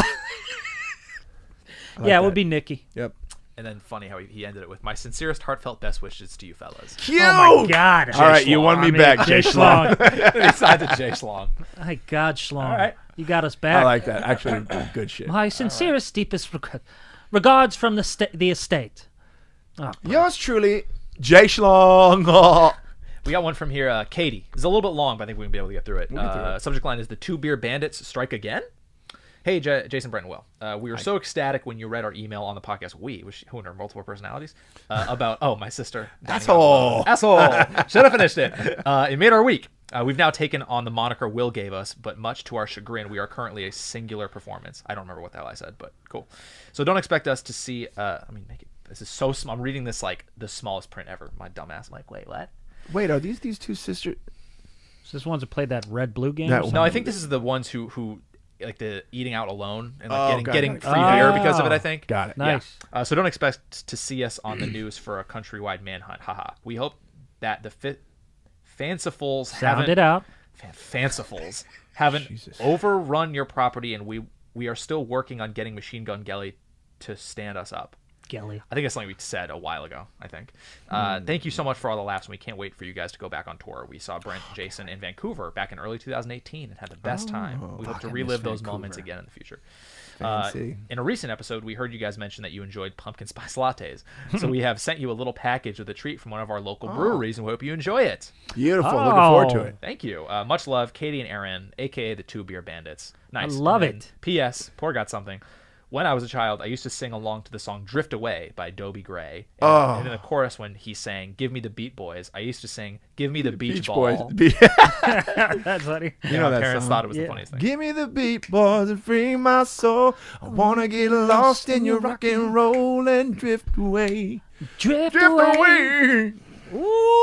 Speaker 3: I like
Speaker 2: yeah, it
Speaker 3: that.
Speaker 2: would be Nicki.
Speaker 3: Yep.
Speaker 4: And then funny how he, he ended it with my sincerest, heartfelt best wishes to you fellas.
Speaker 3: Cute.
Speaker 2: Oh my God!
Speaker 3: All right, you won me
Speaker 2: I mean,
Speaker 3: back,
Speaker 2: Jay
Speaker 3: Jay Schlong.
Speaker 2: Schlong.
Speaker 4: he signed to Jay Schlong.
Speaker 2: My God, Schlong.
Speaker 4: All right.
Speaker 2: You got us back.
Speaker 3: I like that. Actually, good shit.
Speaker 2: My sincerest, deepest reg- regards from the sta- the estate. Oh,
Speaker 3: Yours truly, Jay Schlong. Oh.
Speaker 4: We got one from here, uh, Katie. It's a little bit long, but I think we can be able to get through it.
Speaker 3: We'll get through
Speaker 4: uh,
Speaker 3: it.
Speaker 4: Subject line is the two beer bandits strike again. Hey, J- Jason, Brent, and Will. Uh, we were so ecstatic when you read our email on the podcast. We, which who are multiple personalities, uh, about oh my sister.
Speaker 3: Asshole.
Speaker 4: Asshole. Should have finished it. Uh, it made our week. Uh, we've now taken on the moniker Will gave us, but much to our chagrin, we are currently a singular performance. I don't remember what the hell I said, but cool. So don't expect us to see. Uh, I mean, make it. This is so small. I'm reading this like the smallest print ever. My dumbass. I'm like, wait, what?
Speaker 3: Wait, are these these two sisters?
Speaker 2: is this ones that played that red blue game?
Speaker 3: That
Speaker 2: or
Speaker 3: one.
Speaker 2: something?
Speaker 4: No, I think this is the ones who who like the eating out alone and like
Speaker 3: Oh,
Speaker 4: getting
Speaker 3: got it,
Speaker 4: getting
Speaker 3: got it.
Speaker 4: free beer because of it. I
Speaker 2: Oh.
Speaker 4: think.
Speaker 3: Got it.
Speaker 2: Nice.
Speaker 4: Uh, so don't expect to see us on the news for a countrywide manhunt. Haha. We hope that the fit fancifuls
Speaker 2: Sound
Speaker 4: haven't
Speaker 2: it out.
Speaker 4: Fan- fancifuls haven't
Speaker 3: Jesus.
Speaker 4: overrun your property, and we we are still working on getting Machine Gun Gelly to stand us up.
Speaker 2: Gelly.
Speaker 4: I think that's something we said a while ago. I think. Uh, Thank you so much for all the laughs, and we can't wait for you guys to go back on tour. We saw Brent and Jason in Vancouver back in early two thousand eighteen and had the best time. We hope
Speaker 3: fuck,
Speaker 4: to
Speaker 3: I miss
Speaker 4: relive those moments
Speaker 3: Vancouver.
Speaker 4: again in the future. Uh,
Speaker 3: Fancy.
Speaker 4: in a recent episode, we heard you guys mention that you enjoyed pumpkin spice lattes, so we have sent you a little package with a treat from one of our local breweries, and we hope you enjoy it.
Speaker 3: Beautiful. Looking forward to
Speaker 2: Oh.
Speaker 3: it.
Speaker 4: Thank you. Uh, much love, Katie and Aaron, aka the Two Beer Bandits. Nice.
Speaker 2: love
Speaker 4: And then
Speaker 2: it.
Speaker 4: P S. Poor got something. When I was a child, I used to sing along to the song "Drift Away" by Dobie Gray. And,
Speaker 3: Oh.
Speaker 4: and in the chorus, when he sang "Give Me the Beat Boys," I used to sing "Give Me the Beach,
Speaker 3: Beach
Speaker 4: Ball."
Speaker 3: Boys. Be-
Speaker 2: That's funny.
Speaker 3: you know
Speaker 4: My
Speaker 3: that
Speaker 4: parents
Speaker 3: song.
Speaker 4: thought it was
Speaker 2: Yeah.
Speaker 4: the funniest thing.
Speaker 3: Give me the beat, boys, and free my soul. I wanna get lost in your rock and roll and drift away.
Speaker 2: Drift,
Speaker 3: Drift
Speaker 2: away.
Speaker 3: away.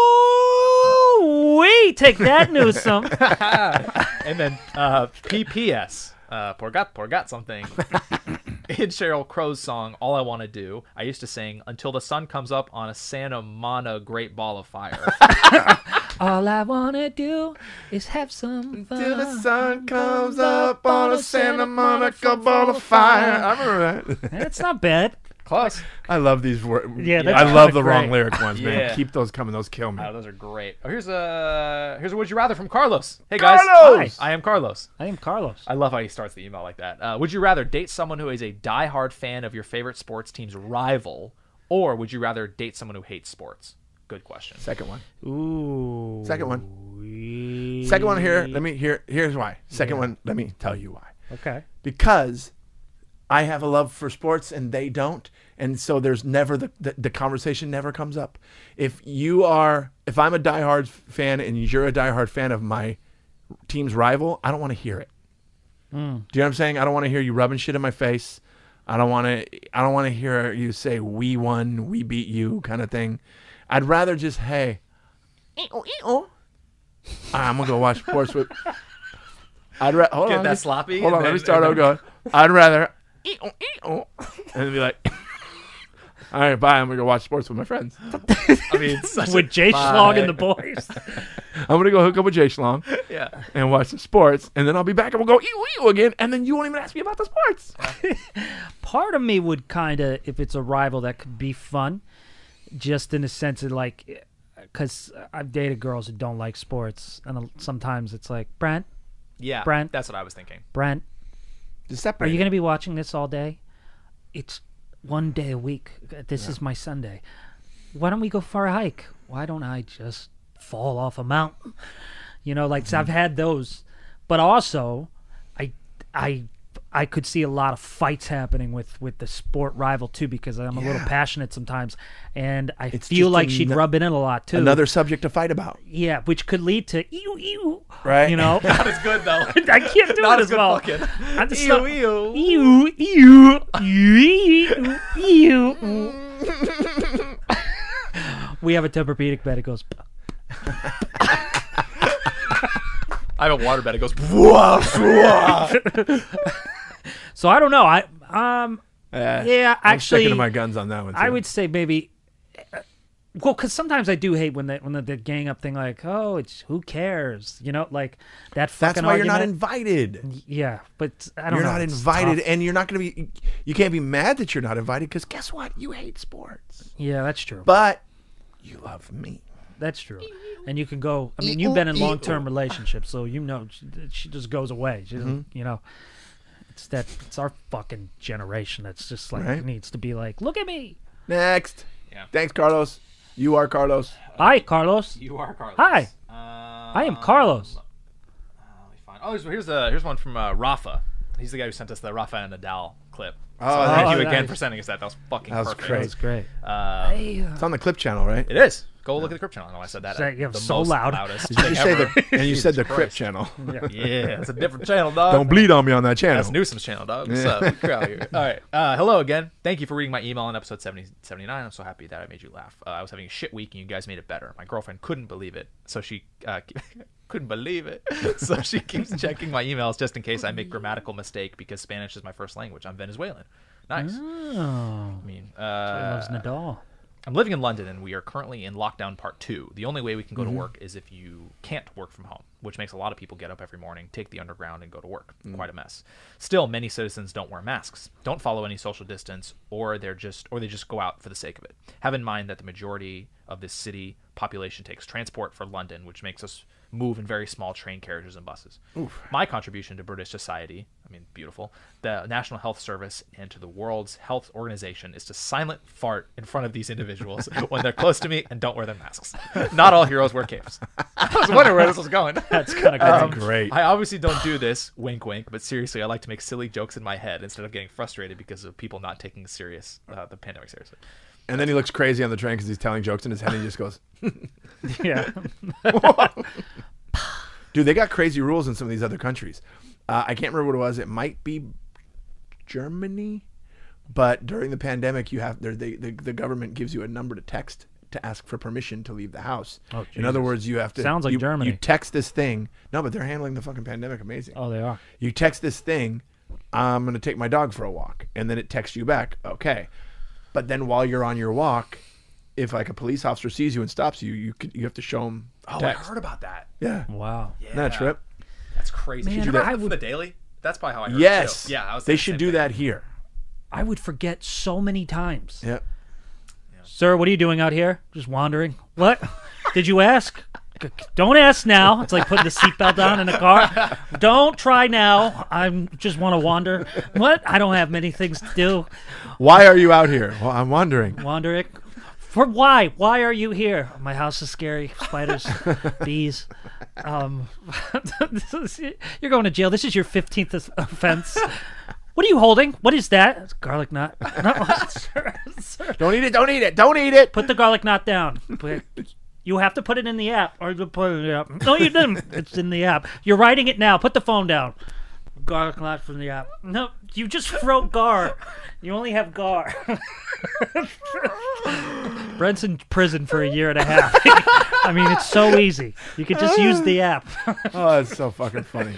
Speaker 2: Ooh, we take that, Newsome.
Speaker 4: And then uh, P P S. Uh, poor got, poor got something. In Sheryl Crow's song "All I Want to Do," I used to sing "Until the sun comes up on a Santa Mana Great Ball of Fire."
Speaker 2: All I wanna do is have some fun.
Speaker 3: Till the sun comes up on a Santa Monica ball of fire. I remember that.
Speaker 2: That's not bad.
Speaker 4: Close.
Speaker 3: I love these words.
Speaker 2: Yeah, that's
Speaker 3: I love
Speaker 2: kinda
Speaker 3: the wrong
Speaker 2: great.
Speaker 3: lyric ones, man.
Speaker 4: Yeah.
Speaker 3: Keep those coming. Those kill me.
Speaker 4: Oh, those are great. Oh, here's a here's a would you rather from Carlos. Hey guys,
Speaker 3: Carlos!
Speaker 4: Hi, I am Carlos.
Speaker 2: I am Carlos.
Speaker 4: I love how he starts the email like that. Uh, would you rather date someone who is a diehard fan of your favorite sports team's rival, or would you rather date someone who hates sports? Good question.
Speaker 3: Second one.
Speaker 2: Ooh.
Speaker 3: Second one.
Speaker 2: We...
Speaker 3: Second one here. Let me here. Here's why. Second one. Let me tell you why.
Speaker 2: Okay.
Speaker 3: Because I have a love for sports and they don't, and so there's never the, the the conversation never comes up. If you are, if I'm a diehard fan and you're a diehard fan of my team's rival, I don't want to hear it. Do you know what I'm saying? I don't want to hear you rubbing shit in my face. I don't want to. I don't want to hear you say "we won," "we beat you" kind of thing. I'd rather just hey, ee-oh, ee-oh. I'm gonna go watch sports with. I'd ra- hold
Speaker 4: Get
Speaker 3: on,
Speaker 4: that
Speaker 3: let me-
Speaker 4: sloppy
Speaker 3: Hold
Speaker 4: and
Speaker 3: on, let
Speaker 4: then-
Speaker 3: me start
Speaker 4: and
Speaker 3: over. Going. I'd rather ee-oh, ee-oh, and be like, all right, bye. I'm gonna go watch sports with my friends.
Speaker 4: I mean, it's such
Speaker 2: With
Speaker 4: a,
Speaker 2: Jay Schlong and the boys.
Speaker 3: I'm gonna go hook up with Jay Schlong
Speaker 4: yeah.
Speaker 3: and watch some sports, and then I'll be back and we'll go ew ew again, and then you won't even ask me about the sports.
Speaker 2: Part of me would kind of, if it's a rival, that could be fun, just in the sense of like, because I've dated girls who don't like sports, and sometimes it's like, Brent,
Speaker 4: Yeah.
Speaker 2: Brent.
Speaker 4: That's what I was thinking.
Speaker 2: Brent,
Speaker 3: Just
Speaker 2: are
Speaker 3: separate.
Speaker 2: you going to be watching this all day? It's one day a week. This is my Sunday. Why don't we go for a hike? Why don't I just fall off a mountain? You know, like so I've had those, but also, I, I, I could see a lot of fights happening with with the sport rival too, because I'm a little
Speaker 3: Yeah.
Speaker 2: passionate sometimes, and I
Speaker 3: It's
Speaker 2: feel
Speaker 3: just
Speaker 2: like she'd
Speaker 3: ano-
Speaker 2: rub it in a lot too.
Speaker 3: Another subject to fight about,
Speaker 2: yeah, which could lead to ew ew,
Speaker 3: right?
Speaker 2: you know.
Speaker 4: Not as good though.
Speaker 2: I can't do
Speaker 4: Not
Speaker 2: it
Speaker 4: as
Speaker 2: as
Speaker 4: good
Speaker 2: well.
Speaker 4: fucking.
Speaker 2: I'm just
Speaker 4: Ew,
Speaker 2: not-
Speaker 4: ew.
Speaker 2: Ew, ew, ew, ew, ew. We have a Tempur-Pedic bed. It goes.
Speaker 4: I have a water bed. It goes. Whoa, whoa.
Speaker 2: So I don't know. I um
Speaker 3: Yeah,
Speaker 2: yeah
Speaker 3: I'm sticking
Speaker 2: actually
Speaker 3: to my guns on that one. Too.
Speaker 2: I would say maybe. uh, Well, because sometimes I do hate when the when the, the gang up thing, like, oh, it's who cares, you know, like that.
Speaker 3: That's
Speaker 2: fucking
Speaker 3: why you're not
Speaker 2: argument.
Speaker 3: invited.
Speaker 2: Yeah, but I don't
Speaker 3: You're
Speaker 2: know.
Speaker 3: not
Speaker 2: it's
Speaker 3: invited,
Speaker 2: tough.
Speaker 3: and you're not going to be. You can't be mad that you're not invited because guess what? You hate sports,
Speaker 2: Yeah, that's true.
Speaker 3: but you love me.
Speaker 2: That's true. And you can go. I mean, you've been in long term relationships, so you know she, she just goes away. She doesn't,
Speaker 3: Mm-hmm.
Speaker 2: you know. It's that. It's our fucking generation that's just like
Speaker 3: Right.
Speaker 2: needs to be like, look at me.
Speaker 3: Next.
Speaker 4: Yeah.
Speaker 3: Thanks, Carlos. You are Carlos.
Speaker 2: Hi, Carlos.
Speaker 4: You are Carlos.
Speaker 2: Hi.
Speaker 4: Uh,
Speaker 2: I am Carlos.
Speaker 4: let me find- Oh, here's here's, a, here's one from uh, Rafa. He's the guy who sent us the Rafa and Nadal clip.
Speaker 3: Oh,
Speaker 4: so thank
Speaker 2: oh,
Speaker 4: you again
Speaker 2: nice.
Speaker 4: for sending us that. That was fucking
Speaker 3: That was
Speaker 4: perfect.
Speaker 3: great.
Speaker 2: That's great.
Speaker 4: Uh,
Speaker 3: It's on the clip channel, right?
Speaker 4: it is. Go look at the Crip channel. I know I said that.
Speaker 2: Say-
Speaker 4: at
Speaker 2: yeah,
Speaker 4: the
Speaker 2: so
Speaker 4: most
Speaker 2: loud.
Speaker 4: loudest
Speaker 3: Did you
Speaker 4: thing
Speaker 3: say
Speaker 4: ever.
Speaker 3: the? And you said the Crip
Speaker 4: Christ.
Speaker 3: channel.
Speaker 4: Yeah, it's a different channel, dog.
Speaker 3: Don't bleed on me on that channel.
Speaker 4: That's Newsom's channel, dog. What's up? Look out here. All right. Uh, hello again. Thank you for reading my email on episode seventy, seventy-nine. I'm so happy that I made you laugh. Uh, I was having a shit week and you guys made it better. My girlfriend couldn't believe it, so she uh, couldn't believe it. So she keeps checking my emails just in case I make grammatical mistake because Spanish is my first language. I'm Venezuelan. Nice.
Speaker 2: Oh,
Speaker 4: I mean,
Speaker 2: he
Speaker 4: uh,
Speaker 2: loves Nadal.
Speaker 4: I'm living in London and we are currently in lockdown part two. The only way we can go
Speaker 3: Mm-hmm.
Speaker 4: to work is if you can't work from home, which makes a lot of people get up every morning, take the underground, and go to work.
Speaker 3: Mm.
Speaker 4: Quite a mess. Still, many citizens don't wear masks, don't follow any social distance, or they're just or they just go out for the sake of it. Have in mind that the majority of this city population takes transport for London, which makes us move in very small train carriages and buses. My contribution to British society, I mean, beautiful, the National Health Service, and to the World's Health Organization is to silent fart in front of these individuals when they're close to me and don't wear their masks. Not all heroes wear capes. I was wondering where this was going.
Speaker 2: That's kind of
Speaker 3: That's
Speaker 2: good.
Speaker 3: great.
Speaker 4: I obviously don't do this, wink, wink, but seriously, I like to make silly jokes in my head instead of getting frustrated because of people not taking serious uh, the pandemic seriously.
Speaker 3: And then he looks crazy on the train because he's telling jokes in his head. And he just goes,
Speaker 2: Yeah.
Speaker 3: "Dude, they got crazy rules in some of these other countries. Uh, I can't remember what it was. It might be Germany, but during the pandemic, you have there they, the the government gives you a number to text to ask for permission to leave the house.
Speaker 2: Oh,
Speaker 3: in other
Speaker 2: Jesus.
Speaker 3: words, you have to.
Speaker 2: Sounds like
Speaker 3: you,
Speaker 2: Germany.
Speaker 3: You text this thing. No, but they're handling the fucking pandemic amazing.
Speaker 2: Oh, they are.
Speaker 3: You text this thing, I'm going to take my dog for a walk. And then it texts you back, okay. But then while you're on your walk, if like a police officer sees you and stops you, you can, you have to show them.
Speaker 4: Oh,
Speaker 3: text.
Speaker 4: I heard about that.
Speaker 3: Yeah.
Speaker 2: Wow.
Speaker 4: Yeah.
Speaker 3: Isn't that a trip?
Speaker 4: That's crazy.
Speaker 2: Man,
Speaker 4: Should you do that
Speaker 2: I
Speaker 4: from
Speaker 2: would-
Speaker 4: the Daily? That's probably how I heard it
Speaker 3: Yes.
Speaker 4: too. Yeah, I was
Speaker 3: they
Speaker 4: thinking
Speaker 3: should
Speaker 4: the
Speaker 3: do
Speaker 4: same
Speaker 3: that here.
Speaker 2: I would forget so many times.
Speaker 3: Yep.
Speaker 2: Sir, what are you doing out here? Just wandering. What? Did you ask? C- Don't ask now. It's like putting the seatbelt on in a car. Don't try now. I just want to wander. What? I don't have many things to do.
Speaker 3: Why are you out here? Well, I'm wondering.
Speaker 2: Wandering. For why? Why are you here? My house is scary. Spiders, bees. Um, this is- you're going to jail. This is your fifteenth offense. What are you holding? What is that? It's garlic knot. No, sir, sir.
Speaker 3: Don't eat it. Don't eat it. Don't eat it.
Speaker 2: Put the garlic knot down. Put- You have to put it in the app. Or you put it in the app. No, you didn't. It's in the app. You're writing it now. Put the phone down. Garlic knot from the app. No, you just wrote Gar. You only have Gar. Brent's in prison for a year and a half. I mean, it's so easy. You could just use the app.
Speaker 3: Oh, that's so fucking funny.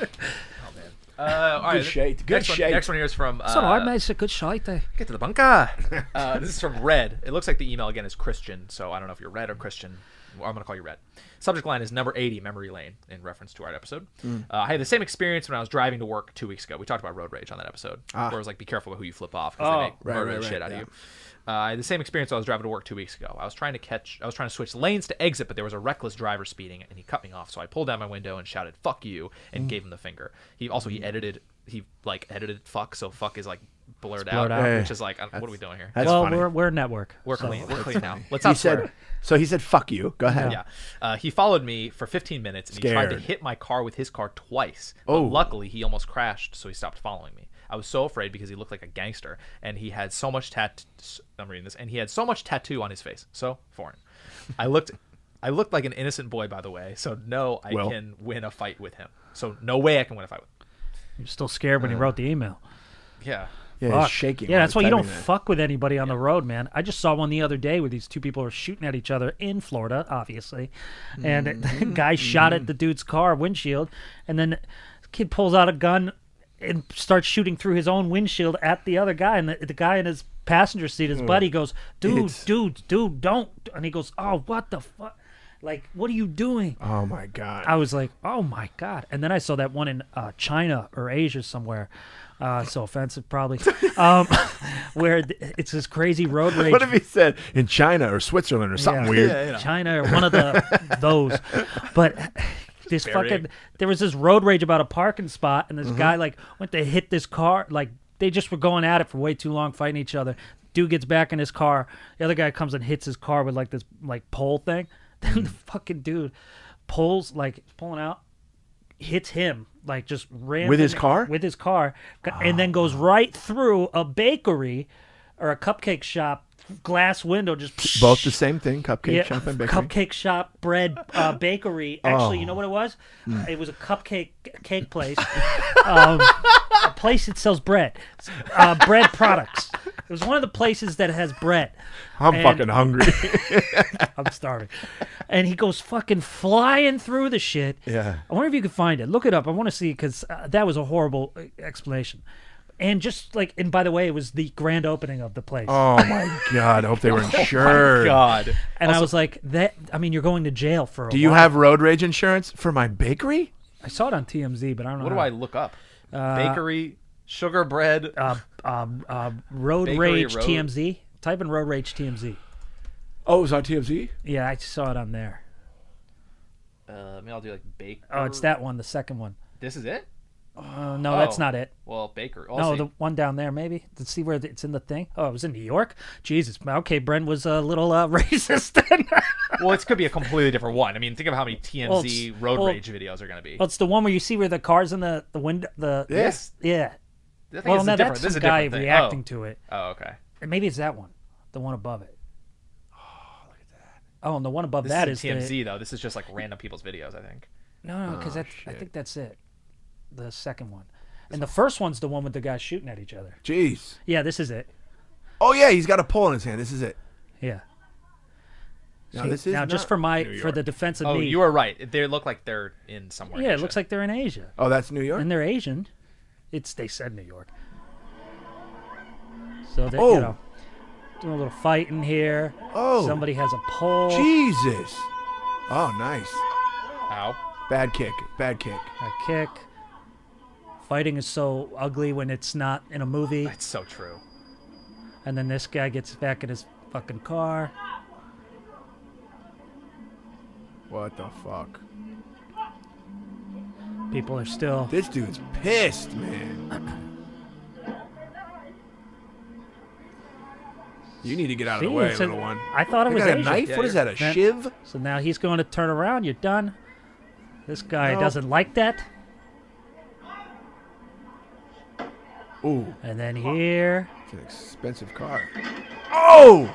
Speaker 4: Uh, all right,
Speaker 3: Good shade. Good
Speaker 4: next
Speaker 3: shade.
Speaker 4: One, next one here is from. Uh,
Speaker 2: So I made a good shite there.
Speaker 4: Get to the bunker. Uh, this is from Red. It looks like the email again is Christian, so I don't know if you're Red or Christian. Well, I'm going to call you Red. Subject line is number eighty, Memory Lane, in reference to our episode.
Speaker 3: Mm.
Speaker 4: Uh, I had the same experience when I was driving to work two weeks ago. We talked about road rage on that episode,
Speaker 3: Ah.
Speaker 4: where it was like, be careful who you flip off because
Speaker 2: Oh,
Speaker 4: they make
Speaker 3: right,
Speaker 4: murder
Speaker 3: right,
Speaker 4: the shit
Speaker 3: right,
Speaker 4: out
Speaker 3: yeah.
Speaker 4: of you. Uh, I had the same experience when I was driving to work two weeks ago. I was trying to catch, I was trying to switch lanes to exit, but there was a reckless driver speeding, and he cut me off. So I pulled down my window and shouted "fuck you" and
Speaker 3: Mm.
Speaker 4: gave him the finger. He also he edited, he like edited "fuck," so "fuck" is like blurred,
Speaker 2: blurred
Speaker 4: out,
Speaker 2: out.
Speaker 3: Yeah,
Speaker 4: which is like, what are we doing here?
Speaker 3: That's
Speaker 2: well,
Speaker 3: funny.
Speaker 2: we're we're network.
Speaker 4: We're
Speaker 2: so-
Speaker 4: clean. We're clean now. Let's
Speaker 3: He
Speaker 4: not swear.
Speaker 3: said. So he said, "Fuck you." Go ahead.
Speaker 4: Yeah. Uh, he followed me for fifteen minutes and he tried to
Speaker 3: Scared.
Speaker 4: hit my car with his car twice. But
Speaker 3: Oh.
Speaker 4: luckily, he almost crashed, so he stopped following me. I was so afraid because he looked like a gangster and he had so much tat. I'm reading this, and he had so much tattoo on his face. So foreign. I looked. I looked like an innocent boy, by the way. So no, I
Speaker 3: Well.
Speaker 4: can win a fight with him. So no way I can win a fight with him.
Speaker 2: You're still scared when he wrote the email.
Speaker 4: Yeah.
Speaker 3: Yeah,
Speaker 2: Fuck.
Speaker 3: he's shaking.
Speaker 2: Yeah,
Speaker 3: while
Speaker 2: that's
Speaker 3: he's
Speaker 2: why you don't
Speaker 3: typing that.
Speaker 2: fuck with anybody on the road, man. I just saw one the other day where these two people were shooting at each other in Florida, obviously, and the guy shot at the dude's car windshield, and then the kid pulls out a gun and starts shooting through his own windshield at the other guy, and the, the guy in his passenger seat, his buddy, goes, "Dude,
Speaker 3: It's-
Speaker 2: dude, dude, don't!" And he goes, "Oh, what the fuck? Like, what are you doing?"
Speaker 3: Oh my god.
Speaker 2: I was like, "Oh my god!" And then I saw that one in uh, China or Asia somewhere. Uh, so offensive, probably. Um, where th- it's this crazy road rage.
Speaker 3: What if he said in China or Switzerland or something
Speaker 2: Yeah.
Speaker 3: weird?
Speaker 4: Yeah, you know.
Speaker 2: China or one of the those, but this
Speaker 4: Very.
Speaker 2: fucking there was this road rage about a parking spot, and this
Speaker 3: Mm-hmm.
Speaker 2: guy like went to hit this car. Like they just were going at it for way too long, fighting each other. Dude gets back in his car. The other guy comes and hits his car with like this like pole thing. Then
Speaker 3: Mm.
Speaker 2: the fucking dude pulls like pulling out, hits him like just ran
Speaker 3: With
Speaker 2: in
Speaker 3: his
Speaker 2: there-
Speaker 3: car?
Speaker 2: with his car, and then goes right through a bakery or a cupcake shop glass window. Just
Speaker 3: Both the same thing. Cupcake shop and bakery.
Speaker 2: cupcake shop, bread, uh, bakery. Actually, you know what it was?
Speaker 3: Hmm.
Speaker 2: It was a cupcake cake place, um, a place that sells bread, uh, bread products. It was one of the places that has bread.
Speaker 3: I'm
Speaker 2: And-
Speaker 3: fucking hungry.
Speaker 2: I'm starving. And he goes fucking flying through the shit.
Speaker 3: Yeah.
Speaker 2: I wonder if you could find it. Look it up. I want to see because uh, that was a horrible uh, explanation. And just like, and by the way, it was the grand opening of the place.
Speaker 3: Oh my god. I hope they were insured.
Speaker 4: God.
Speaker 2: and I was like, that. I mean, you're going to jail for a
Speaker 3: Do you
Speaker 2: while.
Speaker 3: have road rage insurance for my bakery?
Speaker 2: I saw it on T M Z, but I don't know.
Speaker 4: What do
Speaker 2: how-
Speaker 4: I look up? Bakery, sugar bread.
Speaker 2: Uh, um, um, Road
Speaker 4: Bakery
Speaker 2: Rage
Speaker 4: Road.
Speaker 2: T M Z. Type in Road Rage T M Z.
Speaker 3: Oh, it was on T M Z?
Speaker 2: Yeah, I saw it on there.
Speaker 4: Uh, maybe I'll do like baker.
Speaker 2: Oh, it's that one, the second one.
Speaker 4: This is it?
Speaker 2: Uh, no, that's
Speaker 4: Oh.
Speaker 2: not it.
Speaker 4: Well, baker. I'll
Speaker 2: No,
Speaker 4: see.
Speaker 2: the one down there, maybe. Let's see where it's in the thing. Oh, it was in New York? Jesus. Okay, Brent was a little uh, racist then.
Speaker 4: Well, it could be a completely different one. I mean, think of how many T M Z
Speaker 2: Well, it's-
Speaker 4: road
Speaker 2: well-
Speaker 4: rage videos are going to be.
Speaker 2: Well, it's the one where you see where the car's in the, the window. The,
Speaker 3: Yes.
Speaker 2: Yeah.
Speaker 4: I think
Speaker 2: Well,
Speaker 4: it's a
Speaker 2: no,
Speaker 4: different-
Speaker 2: that's
Speaker 4: this is
Speaker 2: some
Speaker 4: a
Speaker 2: guy
Speaker 4: different thing.
Speaker 2: reacting
Speaker 4: oh.
Speaker 2: to it.
Speaker 4: Oh, okay.
Speaker 2: And maybe it's that one. The one above it. Oh, look at that. Oh, and the one above
Speaker 4: This
Speaker 2: that
Speaker 4: is
Speaker 2: is
Speaker 4: T M Z
Speaker 2: the...
Speaker 4: though. This is just like random people's videos. I think.
Speaker 2: No, no, because
Speaker 3: Oh,
Speaker 2: I
Speaker 3: shit.
Speaker 2: think that's it. The second one. And the first one's the one with the guys shooting at each other.
Speaker 3: Jeez.
Speaker 2: Yeah, this is it.
Speaker 3: Oh yeah, he's got a pole in his hand. This is it.
Speaker 2: Yeah.
Speaker 3: Now
Speaker 2: See,
Speaker 3: this is
Speaker 2: now just
Speaker 3: not
Speaker 2: for my
Speaker 3: New
Speaker 2: for
Speaker 3: York.
Speaker 2: the defense of
Speaker 4: Oh,
Speaker 2: me.
Speaker 4: you are right. They look like they're in somewhere. in
Speaker 2: yeah, it
Speaker 4: Asia.
Speaker 2: looks like they're in Asia,
Speaker 3: Oh, that's New York.
Speaker 2: and they're Asian. It's they said New York. So they,
Speaker 3: Oh.
Speaker 2: you know, doing a little fighting here.
Speaker 3: Oh.
Speaker 2: Somebody has a pole.
Speaker 3: Jesus. Oh, nice.
Speaker 4: Ow.
Speaker 3: Bad kick. Bad kick.
Speaker 2: A kick. Fighting is so ugly when it's not in a movie.
Speaker 4: That's so true.
Speaker 2: And then this guy gets back in his fucking car.
Speaker 3: What the fuck?
Speaker 2: People are still.
Speaker 3: This dude's pissed, man. You need to get out of the
Speaker 2: See,
Speaker 3: way,
Speaker 2: it's a-
Speaker 3: little one.
Speaker 2: I thought it
Speaker 3: They
Speaker 2: was
Speaker 3: got a
Speaker 2: Asian.
Speaker 3: knife?
Speaker 4: Yeah,
Speaker 3: What is
Speaker 4: you're-
Speaker 3: that, a
Speaker 2: That-
Speaker 3: shiv?
Speaker 2: So now he's going to turn around. You're done. This guy
Speaker 3: No.
Speaker 2: doesn't like that.
Speaker 3: Ooh,
Speaker 2: And then here.
Speaker 3: it's an expensive car. Oh!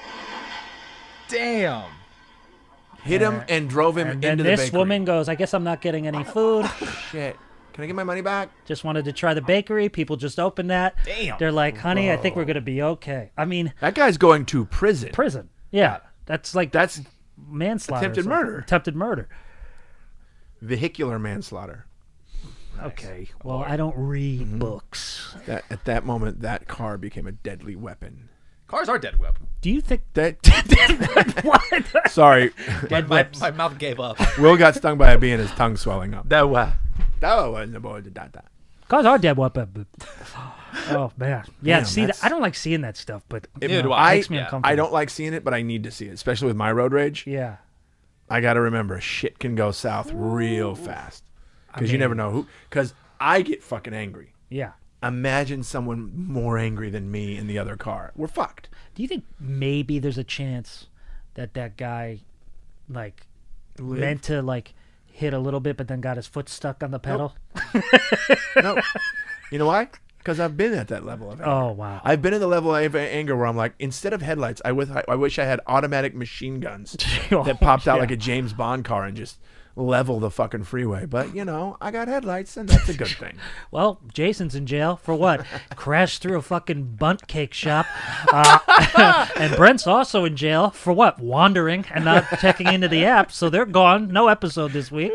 Speaker 4: Damn.
Speaker 3: Hit him and drove him
Speaker 2: And then
Speaker 3: into the
Speaker 2: this
Speaker 3: bakery.
Speaker 2: woman goes, I guess I'm not getting any food.
Speaker 3: Shit. Can I get my money back?
Speaker 2: Just wanted to try the bakery. People just opened that.
Speaker 4: Damn.
Speaker 2: They're like, honey, I think we're going to be okay. I mean,
Speaker 3: That guy's going to prison.
Speaker 2: prison. Yeah. That's like
Speaker 3: That's
Speaker 2: manslaughter. or
Speaker 3: attempted
Speaker 2: something.
Speaker 3: murder.
Speaker 2: Attempted murder.
Speaker 3: vehicular manslaughter.
Speaker 2: Okay. Well, I don't read
Speaker 3: Mm-hmm.
Speaker 2: books.
Speaker 3: That at that moment, that car became a deadly weapon.
Speaker 4: Cars are dead whip.
Speaker 2: Do you think
Speaker 3: That
Speaker 2: what?
Speaker 3: sorry,
Speaker 4: My, my, my mouth gave up.
Speaker 3: Will got stung by a bee and his tongue swelling up.
Speaker 4: That uh,
Speaker 3: That wasn't about that. that.
Speaker 2: Cars are dead weapon. Oh man. Yeah.
Speaker 3: Damn,
Speaker 2: see, that,
Speaker 3: that's-
Speaker 2: I don't like seeing that stuff, but
Speaker 3: It-
Speaker 4: Neither do
Speaker 2: it
Speaker 4: I.
Speaker 2: makes me
Speaker 4: Yeah.
Speaker 2: uncomfortable.
Speaker 3: I don't like seeing it, but I need to see it, especially with my road rage.
Speaker 2: Yeah.
Speaker 3: I got to remember, shit can go south real fast because you
Speaker 2: mean-
Speaker 3: never know who. Because I get fucking angry.
Speaker 2: Yeah.
Speaker 3: Imagine someone more angry than me in the other car. We're fucked.
Speaker 2: Do you think maybe there's a chance that that guy, like,
Speaker 3: Live?
Speaker 2: meant to like hit a little bit, but then got his foot stuck on the pedal?
Speaker 3: No, you know why? Because I've been at that level of anger.
Speaker 2: Oh wow.
Speaker 3: I've been at the level of anger where I'm like, instead of headlights, I wish I, I wish I had automatic machine guns
Speaker 2: Oh,
Speaker 3: that popped out
Speaker 2: yeah.
Speaker 3: like a James Bond car and just level the fucking freeway. But you know, I got headlights, and that's a good thing.
Speaker 2: Well, Jason's in jail for what? Crashed through a fucking bunt cake shop. Uh, and Brent's also in jail for what? Wandering and not checking into the app. So they're gone. No episode this week.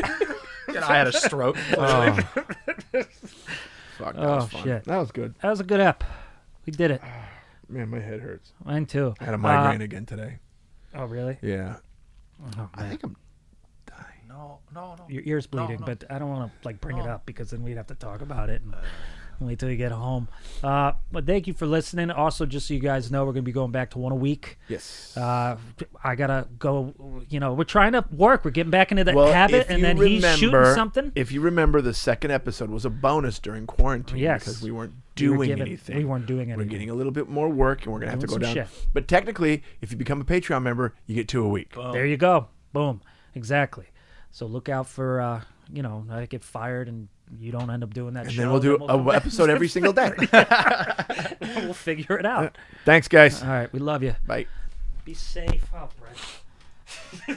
Speaker 4: I had a stroke.
Speaker 3: Oh. Fuck, that
Speaker 2: Oh,
Speaker 3: was fun.
Speaker 2: shit.
Speaker 3: That was good.
Speaker 2: That was a good app. We did it.
Speaker 3: Man, my head hurts.
Speaker 2: Mine too.
Speaker 3: I had a migraine
Speaker 2: Uh,
Speaker 3: again today.
Speaker 2: oh, really?
Speaker 3: Yeah.
Speaker 2: Oh,
Speaker 3: I
Speaker 2: man.
Speaker 3: think I'm.
Speaker 4: No, no, no.
Speaker 2: Your ear's bleeding,
Speaker 4: no.
Speaker 2: but I don't want to like bring it
Speaker 4: No.
Speaker 2: up because then we'd have to talk about it and wait till you get home. Uh, but thank you for listening. Also, just so you guys know, we're going to be going back to one a week.
Speaker 3: Yes.
Speaker 2: Uh, I gotta go. You know, we're trying to work. We're getting back into that
Speaker 3: well,
Speaker 2: habit,
Speaker 3: if
Speaker 2: and
Speaker 3: you
Speaker 2: then he's shooting
Speaker 3: remember-
Speaker 2: something.
Speaker 3: If you remember, the second episode was a bonus during quarantine
Speaker 2: Yes.
Speaker 3: because we weren't
Speaker 2: We were
Speaker 3: doing
Speaker 2: given-
Speaker 3: anything.
Speaker 2: we weren't doing
Speaker 3: We're
Speaker 2: anything.
Speaker 3: getting a little bit more work, and we're gonna have to go
Speaker 2: Doing
Speaker 3: down.
Speaker 2: some shit.
Speaker 3: But technically, if you become a Patreon member, you get two a week.
Speaker 2: There you go. Boom. Exactly. So look out for uh, you know, I get fired and you don't end up doing that.
Speaker 3: And
Speaker 2: show,
Speaker 3: then we'll do
Speaker 2: come
Speaker 3: an
Speaker 2: back.
Speaker 3: episode every single day.
Speaker 2: We'll figure it out.
Speaker 3: Thanks, guys.
Speaker 2: All right, we love you.
Speaker 3: Bye.
Speaker 2: Be safe. Oh, Brett.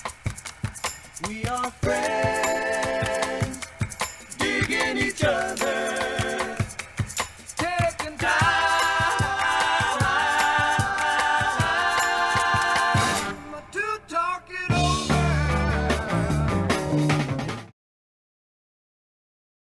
Speaker 1: We are friends, digging each other.